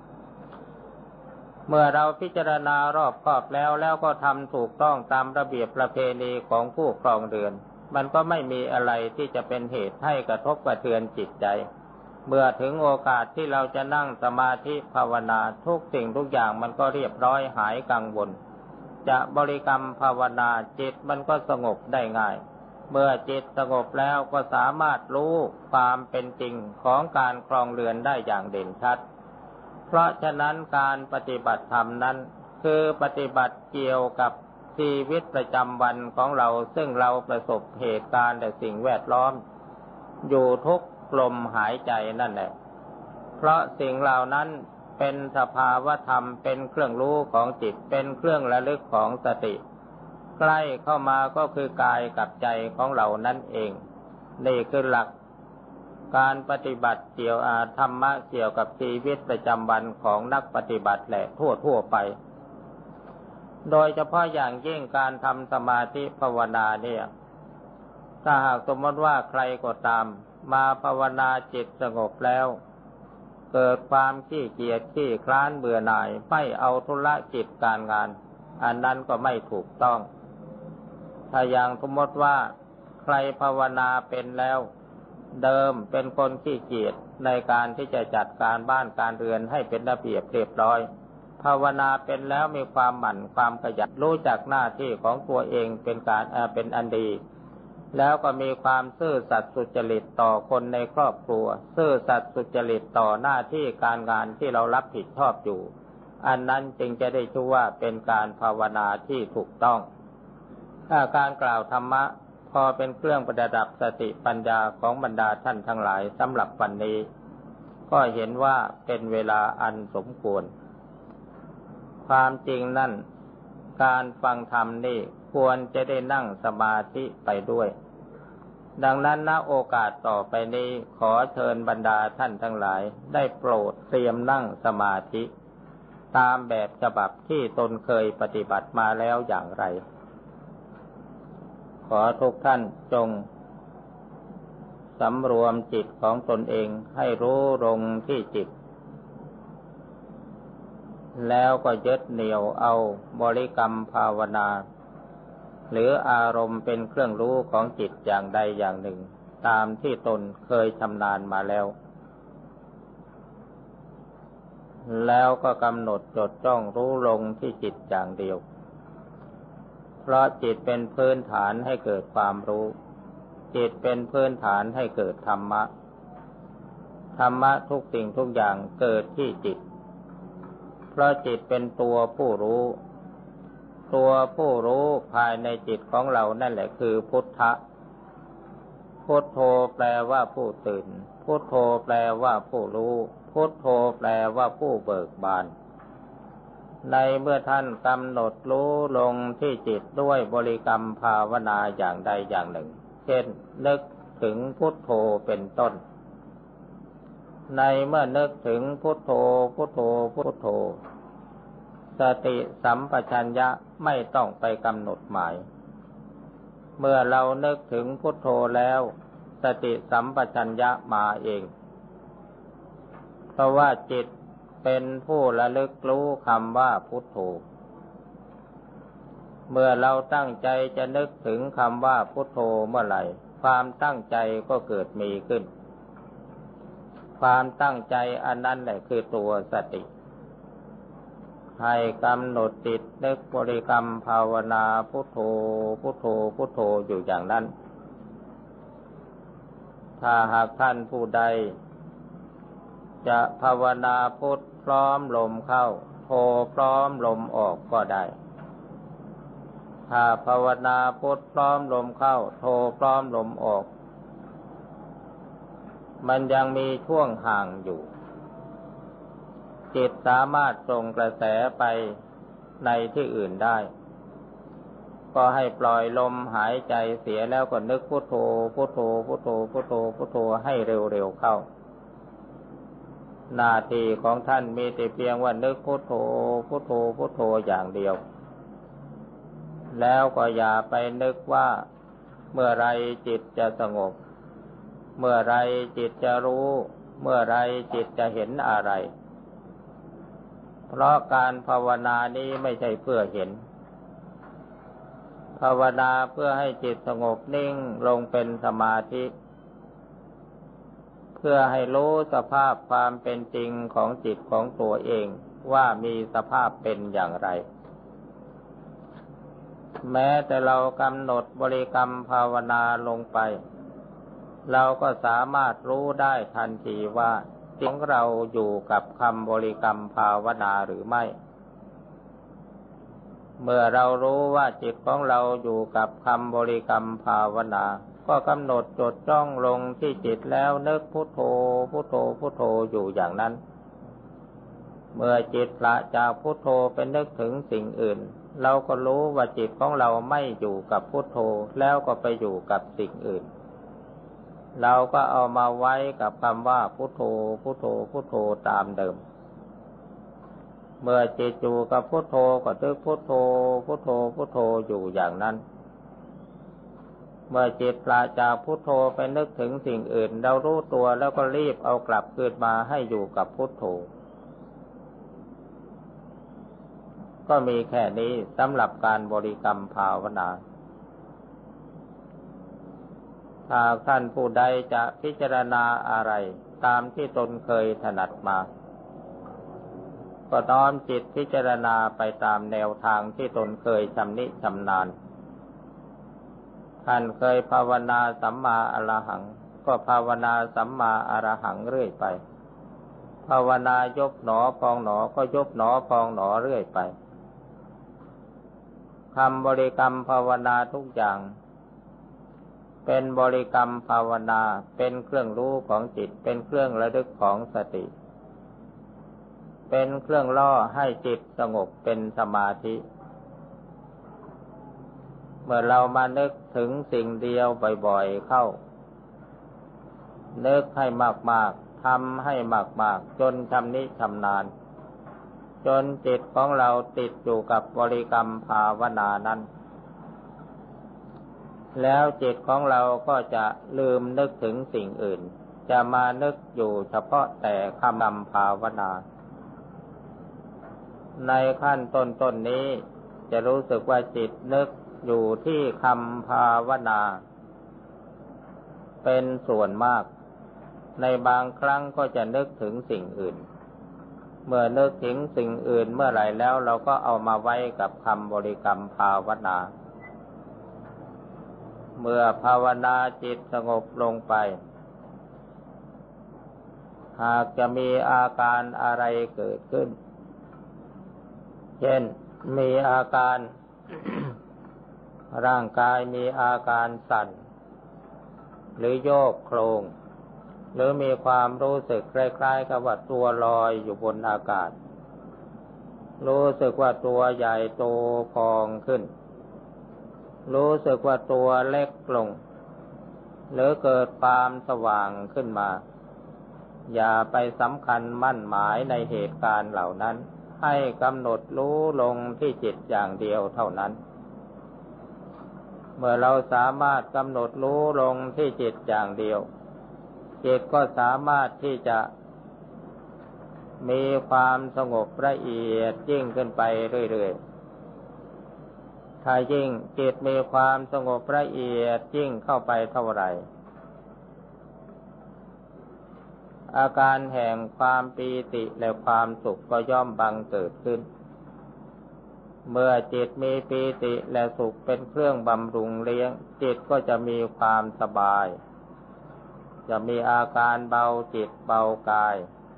Speaker 1: เมื่อเราพิจารณารอบคอบแล้วแล้วก็ทำถูกต้องตามระเบียบประเพณีของผู้ครองเรือนมันก็ไม่มีอะไรที่จะเป็นเหตุให้กระทบกระเทือนจิตใจเมื่อถึงโอกาสที่เราจะนั่งสมาธิภาวนาทุกสิ่งทุกอย่างมันก็เรียบร้อยหายกังวลจะบริกรรมภาวนาจิตมันก็สงบได้ง่ายเมื่อจิตสงบแล้วก็สามารถรู้ความเป็นจริงของการครองเรือนได้อย่างเด่นชัดเพราะฉะนั้นการปฏิบัติธรรมนั้นคือปฏิบัติเกี่ยวกับชีวิตประจำวันของเราซึ่งเราประสบเหตุการณ์และสิ่งแวดล้อมอยู่ทุกลมหายใจนั่นแหละเพราะสิ่งเหล่านั้นเป็นสภาวธรรมเป็นเครื่องรู้ของจิตเป็นเครื่องระลึกของสติใกล้เข้ามาก็คือกายกับใจของเรานั่นเองนี่คือหลักการปฏิบัติเกี่ยวอาธรรมะเกี่ยวกับชีวิตประจำวันของนักปฏิบัติแหละทั่วๆไปโดยเฉพาะอย่างยิ่งการทำสมาธิภาวนาเนี่ยถ้าหากสมมติว่าใครก็ตามมาภาวนาจิตสงบแล้วเกิดความขี้เกียจขี้คร้านเบื่อหน่ายไม่เอาธุระกิจการงานอันนั้นก็ไม่ถูกต้องถ้าอย่างสมมติว่าใครภาวนาเป็นแล้วเดิมเป็นคนขี้เกียจในการที่จะจัดการบ้านการเรือนให้เป็นระเบียบเรียบร้อยภาวนาเป็นแล้วมีความหมั่นความขยันรู้จักหน้าที่ของตัวเองเป็นการเอ่อเป็นอันดีแล้วก็มีความซื่อสัตย์สุจริตต่อคนในครอบครัวซื่อสัตย์สุจริตต่อหน้าที่การงานที่เรารับผิดชอบอยู่อันนั้นจึงจะได้ชื่อว่าเป็นการภาวนาที่ถูกต้องถ้าการกล่าวธรรมะพอเป็นเครื่องประดับสติปัญญาของบรรดาท่านทั้งหลายสำหรับวันนี้ก็เห็นว่าเป็นเวลาอันสมควรความจริงนั่นการฟังธรรมนี่ควรจะได้นั่งสมาธิไปด้วยดังนั้นณโอกาสต่อไปนี้ขอเชิญบรรดาท่านทั้งหลายได้โปรดเตรียมนั่งสมาธิตามแบบฉบับที่ตนเคยปฏิบัติมาแล้วอย่างไรขอทุกท่านจงสำรวมจิตของตนเองให้รู้ลงที่จิตแล้วก็ยึดเหนี่ยวเอาบริกรรมภาวนาหรืออารมณ์เป็นเครื่องรู้ของจิตอย่างใดอย่างหนึ่งตามที่ตนเคยชำนาญมาแล้วแล้วก็กำหนดจดจ้องรู้ลงที่จิตอย่างเดียวเพราะจิตเป็นพื้นฐานให้เกิดความรู้จิตเป็นพื้นฐานให้เกิดธรรมะธรรมะทุกสิ่งทุกอย่างเกิดที่จิตเพราะจิตเป็นตัวผู้รู้ตัวผู้รู้ภายในจิตของเรานั่นแหละคือพุทธะพุทโธแปลว่าผู้ตื่นพุทโธแปลว่าผู้รู้พุทโธแปลว่าผู้เบิกบานในเมื่อท่านกำหนดรู้ลงที่จิตด้วยบริกรรมภาวนาอย่างใดอย่างหนึ่งเช่นนึกถึงพุทโธเป็นต้นในเมื่อนึกถึงพุทโธพุทโธพุทโธสติสัมปชัญญะไม่ต้องไปกำหนดหมายเมื่อเรานึกถึงพุทโธแล้วสติสัมปชัญญะมาเองเพราะว่าจิตเป็นผู้ระลึกรู้คำว่าพุทโธเมื่อเราตั้งใจจะนึกถึงคำว่าพุทโธเมื่อไหร่ความตั้งใจก็เกิดมีขึ้นความตั้งใจอันนั้นแหละคือตัวสติให้กำหนดจิตนึกบริกรรมภาวนาพุทโธพุทโธพุทโธอยู่อย่างนั้นถ้าหากท่านผู้ใดจะภาวนาพุทพร้อมลมเข้าโธพร้อมลมออกก็ได้ถ้าภาวนาพุทพร้อมลมเข้าโธพร้อมลมออกมันยังมีช่วงห่างอยู่จิตสามารถส่งกระแสไปในที่อื่นได้ก็ให้ปล่อยลมหายใจเสียแล้วก็นึกพุทโธพุทโธพุทโธพุทโธพุทโธให้เร็วๆเข้าหน้าที่ของท่านมีแต่เพียงว่านึกพุทโธพุทโธพุทโธอย่างเดียวแล้วก็อย่าไปนึกว่าเมื่อไรจิตจะสงบเมื่อไรจิตจะรู้เมื่อไรจิตจะเห็นอะไรเพราะการภาวนานี้ไม่ใช่เพื่อเห็นภาวนาเพื่อให้จิตสงบนิ่งลงเป็นสมาธิเพื่อให้รู้สภาพความเป็นจริงของจิตของตัวเองว่ามีสภาพเป็นอย่างไรแม้แต่เรากำหนดบริกรรมภาวนาลงไปเราก็สามารถรู้ได้ทันทีว่าจิตของเราอยู่กับคำบริกรรมภาวนาหรือไม่เมื่อเรารู้ว่าจิตของเราอยู่กับคำบริกรรมภาวนาก็กำหนดจดจ้องลงที่จิตแล้วนึกพุทโธพุทโธพุทโธอยู่อย่างนั้นเมื่อจิตละจากพุทโธไปนึกถึงสิ่งอื่นเราก็รู้ว่าจิตของเราไม่อยู่กับพุทโธแล้วก็ไปอยู่กับสิ่งอื่นเราก็เอามาไว้กับคำว่าพุทโธพุทโธพุทโธตามเดิมเมื่อจิตอยู่กับพุทโธก็นึกพุทโธพุทโธพุทโธอยู่อย่างนั้นเมื่อจิตปราศจากพุทโธไปนึกถึงสิ่งอื่นเรารู้ตัวแล้วก็รีบเอากลับคืนมาให้อยู่กับพุทโธก็มีแค่นี้สำหรับการบริกรรมภาวนาถ้าท่านผู้ใดจะพิจารณาอะไรตามที่ตนเคยถนัดมาก็น้อมจิตพิจารณาไปตามแนวทางที่ตนเคยชำนิชำนาญท่านเคยภาวนาสัมมาอรหังก็ภาวนาสัมมาอรหังเรื่อยไปภาวนายบหนอพองหนอก็ยบหนอพองหนอเรื่อยไปคำบริกรรมภาวนาทุกอย่างเป็นบริกรรมภาวนาเป็นเครื่องรู้ของจิตเป็นเครื่องระลึกของสติเป็นเครื่องล่อให้จิตสงบเป็นสมาธิเมื่อเรามานึกถึงสิ่งเดียวบ่อยๆเข้านึกให้มากๆทำให้มากๆจนชำนิชำนาญจนจิตของเราติดอยู่กับบริกรรมภาวนานั้นแล้วจิตของเราก็จะลืมนึกถึงสิ่งอื่นจะมานึกอยู่เฉพาะแต่คำภาวนาในขั้นต้นๆ น, นี้จะรู้สึกว่าจิตนึกอยู่ที่คำภาวนาเป็นส่วนมากในบางครั้งก็จะนึกถึงสิ่งอื่นเมื่อนึกถึงสิ่งอื่นเมื่อไหร่แล้วเราก็เอามาไว้กับคำบริกรรมภาวนาเมื่อภาวนาจิตสงบลงไปหากจะมีอาการอะไรเกิดขึ้นเช่นมีอาการ ร่างกายมีอาการสั่นหรือโยกโครงหรือมีความรู้สึกคล้ายๆกับว่าตัวลอยอยู่บนอากาศรู้สึกว่าตัวใหญ่โตพองขึ้นรู้สึกว่าตัวเล็กลงหรือเกิดความสว่างขึ้นมาอย่าไปสำคัญมั่นหมายในเหตุการณ์เหล่านั้นให้กำหนดรู้ลงที่จิตอย่างเดียวเท่านั้นเมื่อเราสามารถกำหนดรู้ลงที่จิตอย่างเดียวจิตก็สามารถที่จะมีความสงบละเอียดยิ่งขึ้นไปเรื่อยๆถ้ายิ่งจิตมีความสงบละเอียดยิ่งเข้าไปเท่าไหร่อาการแห่งความปีติและความสุขก็ย่อมบังเกิดขึ้นเมื่อจิตมีปีติและสุขเป็นเครื่องบำรุงเลี้ยงจิตก็จะมีความสบายจะมีอาการเบาจิตเบากาย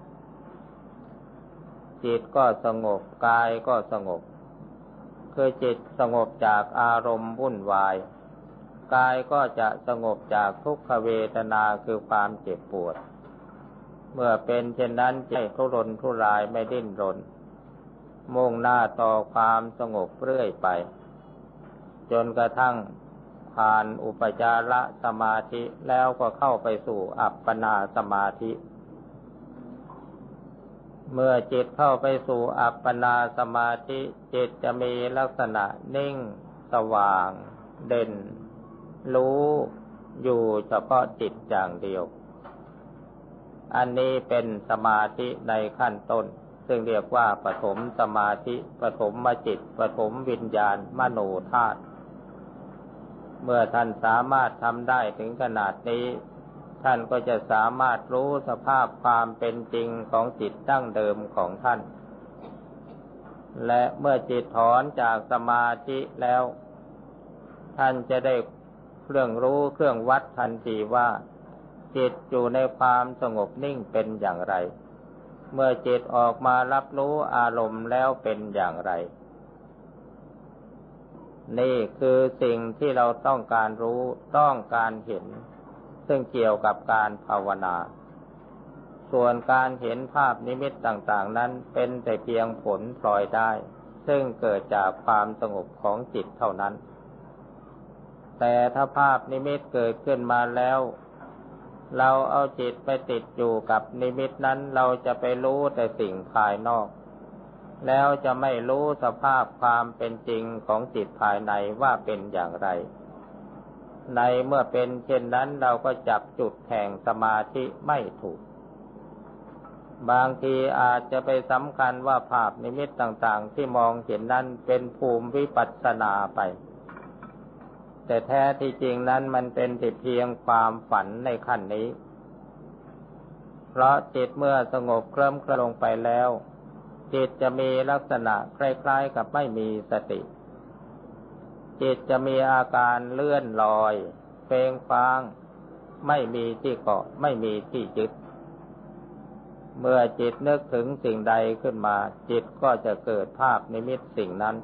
Speaker 1: จิตก็สงบกายก็สงบคือจิตสงบจากอารมณ์วุ่นวายกายก็จะสงบจากทุกขเวทนาคือความเจ็บปวดเมื่อเป็นเช่นนั้นใจทุรนทุรายไม่ดิ้นรนมุ่งหน้าต่อความสงบเรื่อยไปจนกระทั่งผ่านอุปจารสมาธิแล้วก็เข้าไปสู่อัปปนาสมาธิเมื่อจิตเข้าไปสู่อัปปนาสมาธิจิตจะมีลักษณะนิ่งสว่างเด่นรู้อยู่เฉพาะจิตอย่างเดียวอันนี้เป็นสมาธิในขั้นต้นซึ่งเรียกว่าปฐมสมาธิปฐมจิตปฐมวิญญาณมโนธาตุเมื่อท่านสามารถทำได้ถึงขนาดนี้ท่านก็จะสามารถรู้สภาพความเป็นจริงของจิตดั้งเดิมของท่านและเมื่อจิตถอนจากสมาธิแล้วท่านจะได้เครื่องรู้เครื่องวัดทันทีว่าจิตอยู่ในความสงบนิ่งเป็นอย่างไรเมื่อจิตออกมารับรู้อารมณ์แล้วเป็นอย่างไรนี่คือสิ่งที่เราต้องการรู้ต้องการเห็นซึ่งเกี่ยวกับการภาวนาส่วนการเห็นภาพนิมิตต่างๆนั้นเป็นแต่เพียงผลพลอยได้ซึ่งเกิดจากความสงบของจิตเท่านั้นแต่ถ้าภาพนิมิตเกิดขึ้นมาแล้วเราเอาจิตไปติดอยู่กับนิมิตนั้นเราจะไปรู้แต่สิ่งภายนอกแล้วจะไม่รู้สภาพความเป็นจริงของจิตภายในว่าเป็นอย่างไรในเมื่อเป็นเช่นนั้นเราก็จับจุดแห่งสมาธิไม่ถูกบางทีอาจจะไปสำคัญว่าภาพนิมิตต่างๆที่มองเห็นนั้นเป็นภูมิวิปัสสนาไปแต่แท้ที่จริงนั้นมันเป็นแต่เพียงความฝันในขั้นนี้เพราะจิตเมื่อสงบเคลิ้มเคลิ้มลงไปแล้วจิตจะมีลักษณะคล้ายๆกับไม่มีสติจิตจะมีอาการเลื่อนลอยเฟ้งฟ้างไม่มีที่เกาะไม่มีที่ยึดเมื่อจิตนึกถึงสิ่งใดขึ้นมาจิตก็จะเกิดภาพนิมิตสิ่งนั้น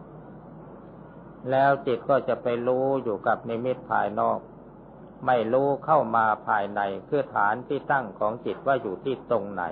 Speaker 1: แล้วจิตก็จะไปรู้อยู่กับนิมิตภายนอกไม่รู้เข้ามาภายในคือฐานที่ตั้งของจิตว่าอยู่ที่ตรงไหน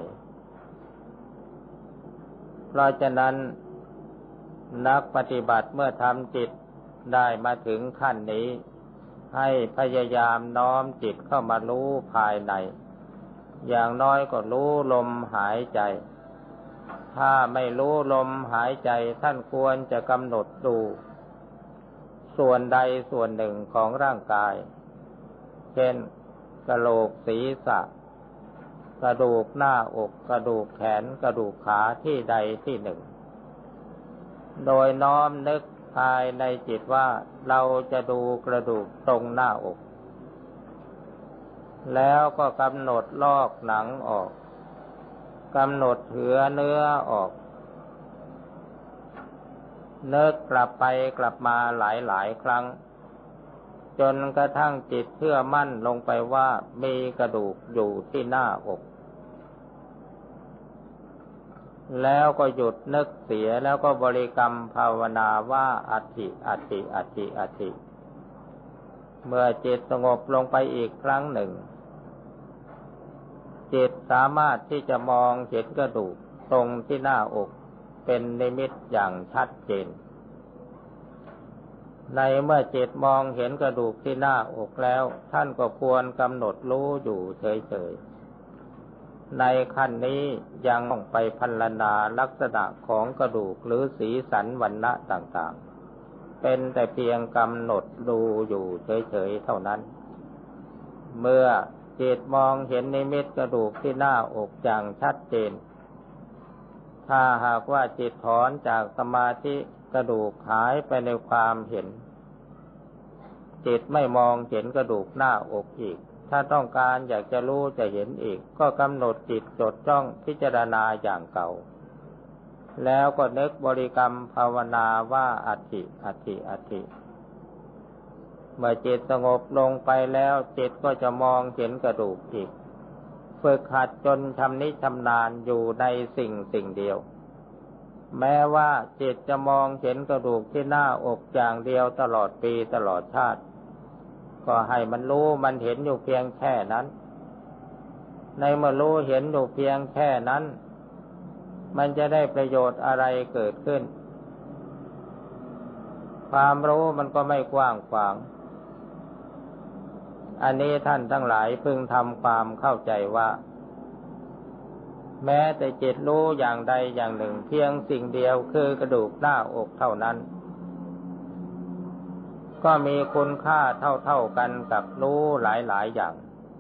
Speaker 1: เพราะฉะนั้นนักปฏิบัติเมื่อทำจิตได้มาถึงขั้นนี้ให้พยายามน้อมจิตเข้ามารู้ภายในอย่างน้อยก็รู้ลมหายใจถ้าไม่รู้ลมหายใจท่านควรจะกำหนดดูส่วนใดส่วนหนึ่งของร่างกายเช่นกะโหลกศีรษะกระดูกหน้าอกกระดูกแขนกระดูกขาที่ใดที่หนึ่งโดยน้อมนึกภายในจิตว่าเราจะดูกระดูกตรงหน้าอกแล้วก็กำหนดลอกหนังออกกำหนดเหือเนื้อออกนึกกลับไปกลับมาหลายๆครั้งจนกระทั่งจิตเชื่อมั่นลงไปว่ามีกระดูกอยู่ที่หน้าอกแล้วก็หยุดนึกเสียแล้วก็บริกรรมภาวนาว่าอัตถิอัตถิอัตถิอัตถิเมื่อจิตสงบลงไปอีกครั้งหนึ่งจิตสามารถที่จะมองเห็นกระดูกตรงที่หน้าอกเป็นนิมิตอย่างชัดเจนในเมื่อจิตมองเห็นกระดูกที่หน้าอกแล้วท่านก็ควรกำหนดรู้อยู่เฉยๆในขั้นนี้ยังต้องไปพรรณนาลักษณะของกระดูกหรือสีสันวรรณะต่างๆเป็นแต่เพียงกำหนดดูอยู่เฉยๆเท่านั้นเมื่อจิตมองเห็นนิมิตกระดูกที่หน้าอกอย่างชัดเจนถ้าหากว่าจิตถอนจากสมาธิกระดูกหายไปในความเห็นจิตไม่มองเห็นกระดูกหน้าอกอีกถ้าต้องการอยากจะรู้จะเห็นอีกก็กำหนดจิตจดจ้องพิจารณาอย่างเก่าแล้วก็นึกบริกรรมภาวนาว่าอัตถิอัตถิอัตถิเมื่อจิตสงบลงไปแล้วจิตก็จะมองเห็นกระดูกอีกฝึกหัดจนชำนิชำนาญอยู่ในสิ่งสิ่งเดียวแม้ว่าจิตจะมองเห็นกระดูกที่หน้าอกอย่างเดียวตลอดปีตลอดชาติก็ให้มันรู้มันเห็นอยู่เพียงแค่นั้นในเมื่อรู้เห็นอยู่เพียงแค่นั้นมันจะได้ประโยชน์อะไรเกิดขึ้นความรู้มันก็ไม่กว้างขวางอันนี้ท่านทั้งหลายพึงทำความเข้าใจว่าแม้แต่จิตรู้อย่างใดอย่างหนึ่งเพียงสิ่งเดียวคือกระดูกหน้าอกเท่านั้นก็มีคุณค่าเท่าๆกันกับรู้หลายๆอย่าง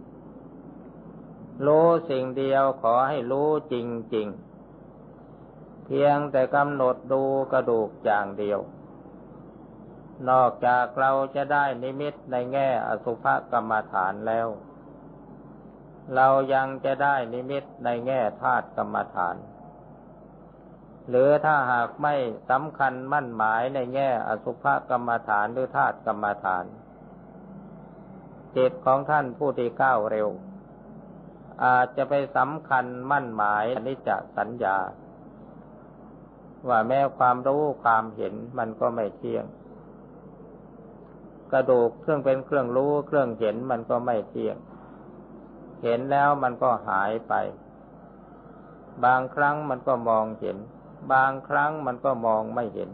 Speaker 1: รู้สิ่งเดียวขอให้รู้จริงๆเพียงแต่กำหนดดูกระดูกอย่างเดียวนอกจากเราจะได้นิมิตในแง่อสุภกรรมฐานแล้วเรายังจะได้นิมิตในแง่ธาตุกรรมฐานหรือถ้าหากไม่สำคัญมั่นหมายในแง่อสุภกรรมฐานหรือธาตุกรรมฐานจิตของท่านผู้ที่ก้าวเร็วอาจจะไปสำคัญมั่นหมายอนิจจสัญญาว่าแม้ความรู้ความเห็นมันก็ไม่เที่ยงกระดูกเครื่องเป็นเครื่องรู้เครื่องเห็นมันก็ไม่เที่ยงเห็นแล้วมันก็หายไปบางครั้งมันก็มองเห็นบางครั้งมันก็มองไม่เห็น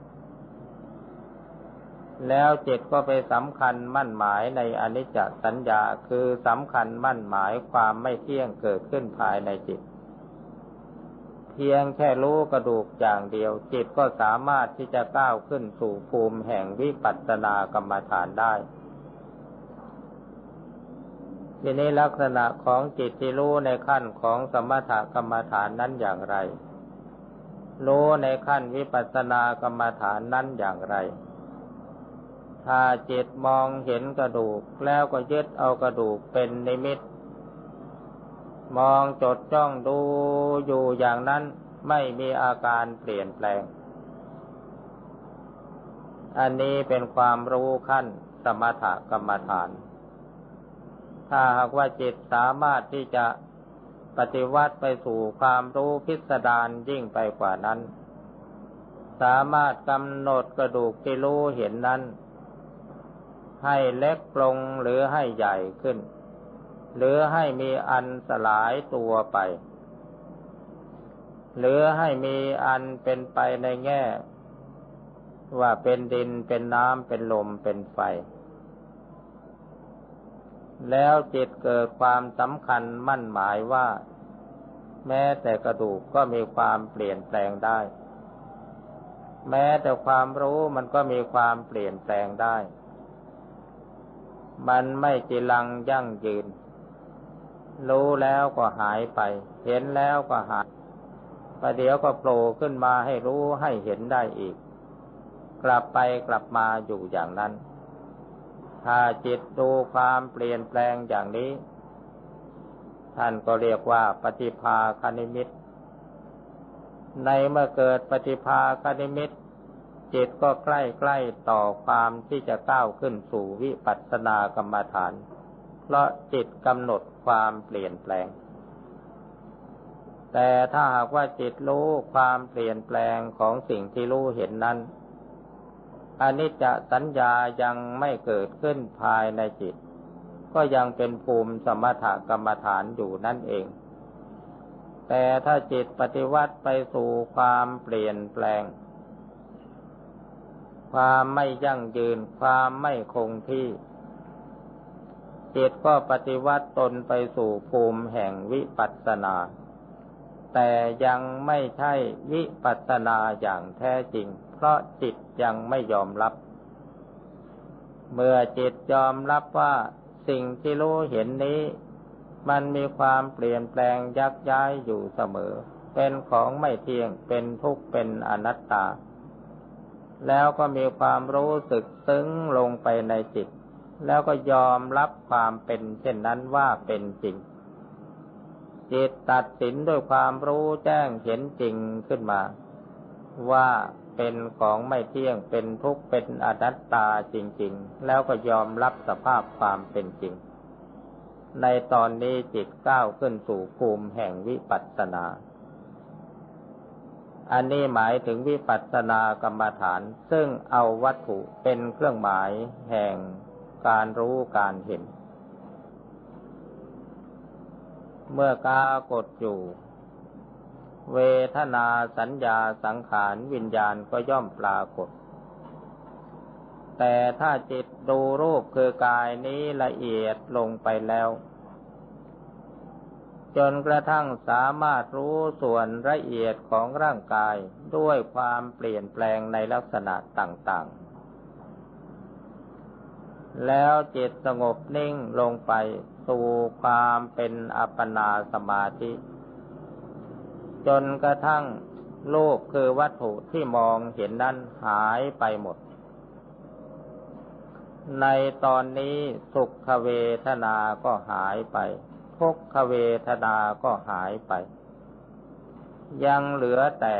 Speaker 1: แล้วจิตก็ไปสำคัญมั่นหมายในอนิจจสัญญาคือสำคัญมั่นหมายความไม่เที่ยงเกิดขึ้นภายในจิตเพียงแค่รู้กระดูกอย่างเดียวจิตก็สามารถที่จะก้าวขึ้นสู่ภูมิแห่งวิปัสสนากรรมฐานได้ทีนี้ลักษณะของจิตที่รู้ในขั้นของสมถกรรมฐานนั้นอย่างไรรู้ในขั้นวิปัสสนากรรมฐานนั้นอย่างไรถ้าจิตมองเห็นกระดูกแล้วก็ยึดเอากระดูกเป็นนิมิตมองจดจ้องดูอยู่อย่างนั้นไม่มีอาการเปลี่ยนแปลงอันนี้เป็นความรู้ขั้นสมถกรรมฐานถ้าหากว่าจิตสามารถที่จะปฏิวัติไปสู่ความรู้พิสดารยิ่งไปกว่านั้นสามารถกำหนดกระดูกที่รู้เห็นนั้นให้เล็กลงหรือให้ใหญ่ขึ้นหรือให้มีอันสลายตัวไปหรือให้มีอันเป็นไปในแง่ว่าเป็นดินเป็นน้ำเป็นลมเป็นไฟแล้วจิตเกิดความสำคัญมั่นหมายว่าแม้แต่กระดูกก็มีความเปลี่ยนแปลงได้แม้แต่ความรู้มันก็มีความเปลี่ยนแปลงได้มันไม่จีรังยั่งยืนรู้แล้วก็หายไปเห็นแล้วก็หายประเดี๋ยวก็โผล่ขึ้นมาให้รู้ให้เห็นได้อีกกลับไปกลับมาอยู่อย่างนั้นถ้าจิตดูความเปลี่ยนแปลงอย่างนี้ท่านก็เรียกว่าปฏิภาคนิมิตในเมื่อเกิดปฏิภาคนิมิตจิตก็ใกล้ๆต่อความที่จะก้าวขึ้นสู่วิปัสสนากรรมฐานเพราะจิตกำหนดความเปลี่ยนแปลงแต่ถ้าหากว่าจิตรู้ความเปลี่ยนแปลงของสิ่งที่รู้เห็นนั้นอนิจจสัญญายังไม่เกิดขึ้นภายในจิตก็ยังเป็นภูมิสมถกรรมฐานอยู่นั่นเองแต่ถ้าจิตปฏิวัติไปสู่ความเปลี่ยนแปลงความไม่ยั่งยืนความไม่คงที่จิตก็ปฏิวัติตนไปสู่ภูมิแห่งวิปัสสนาแต่ยังไม่ใช่วิปัสสนาอย่างแท้จริงเพราะจิตยังไม่ยอมรับเมื่อจิตยอมรับว่าสิ่งที่รู้เห็นนี้มันมีความเปลี่ยนแปลงยักย้ายอยู่เสมอเป็นของไม่เที่ยงเป็นทุกข์เป็นอนัตตาแล้วก็มีความรู้สึกซึ้งลงไปในจิตแล้วก็ยอมรับความเป็นเช่นนั้นว่าเป็นจริงจิตตัดสินด้วยความรู้แจ้งเห็นจริงขึ้นมาว่าเป็นของไม่เที่ยงเป็นทุกข์เป็นอนัตตาจริงๆแล้วก็ยอมรับสภาพความเป็นจริงในตอนนี้จิตก้าวขึ้นสู่ภูมิแห่งวิปัสสนาอันนี้หมายถึงวิปัสสนากรรมฐานซึ่งเอาวัตถุเป็นเครื่องหมายแห่งการรู้การเห็นเมื่อกากฏอยู่เวทนาสัญญาสังขารวิญญาณก็ย่อมปรากฏแต่ถ้าจิตดูรูปคือกายนี้ละเอียดลงไปแล้วจนกระทั่งสามารถรู้ส่วนละเอียดของร่างกายด้วยความเปลี่ยนแปลงในลักษณะต่างๆแล้วจิตสงบนิ่งลงไปสู่ความเป็นอัปปนาสมาธิจนกระทั่งรูปคือวัตถุที่มองเห็นนั้นหายไปหมดในตอนนี้สุขเวทนาก็หายไปทุกขเวทนาก็หายไปยังเหลือแต่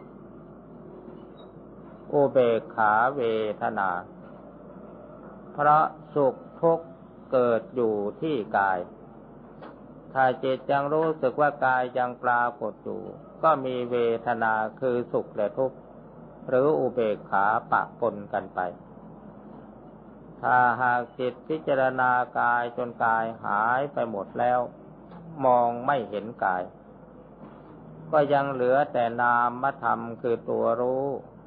Speaker 1: อุเบกขาเวทนาเพราะสุขทุกข์เกิดอยู่ที่กายถ้าจิตยังรู้สึกว่ากายยังปรากฏอยู่ก็มีเวทนาคือสุขและทุกข์หรืออุเบกขาปะปนกันไปถ้าหากจิตพิจารณากายจนกายหายไปหมดแล้วมองไม่เห็นกายก็ยังเหลือแต่นามธรรมคือตัวรู้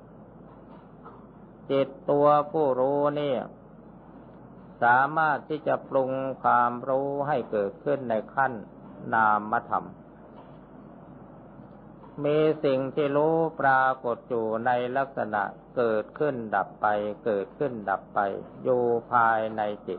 Speaker 1: จิตตัวผู้รู้นี่สามารถที่จะปรุงความรู้ให้เกิดขึ้นในขั้นนามธรรมมีสิ่งที่รู้ปรากฏอยู่ในลักษณะเกิดขึ้นดับไปเกิดขึ้นดับไปอยู่ภายในจิต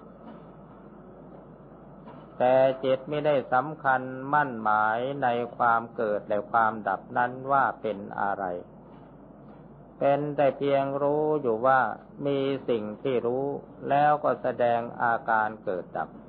Speaker 1: แต่จิตไม่ได้สำคัญมั่นหมายในความเกิดและความดับนั้นว่าเป็นอะไรเป็นแต่เพียงรู้อยู่ว่ามีสิ่งที่รู้แล้วก็แสดงอาการเกิดดับ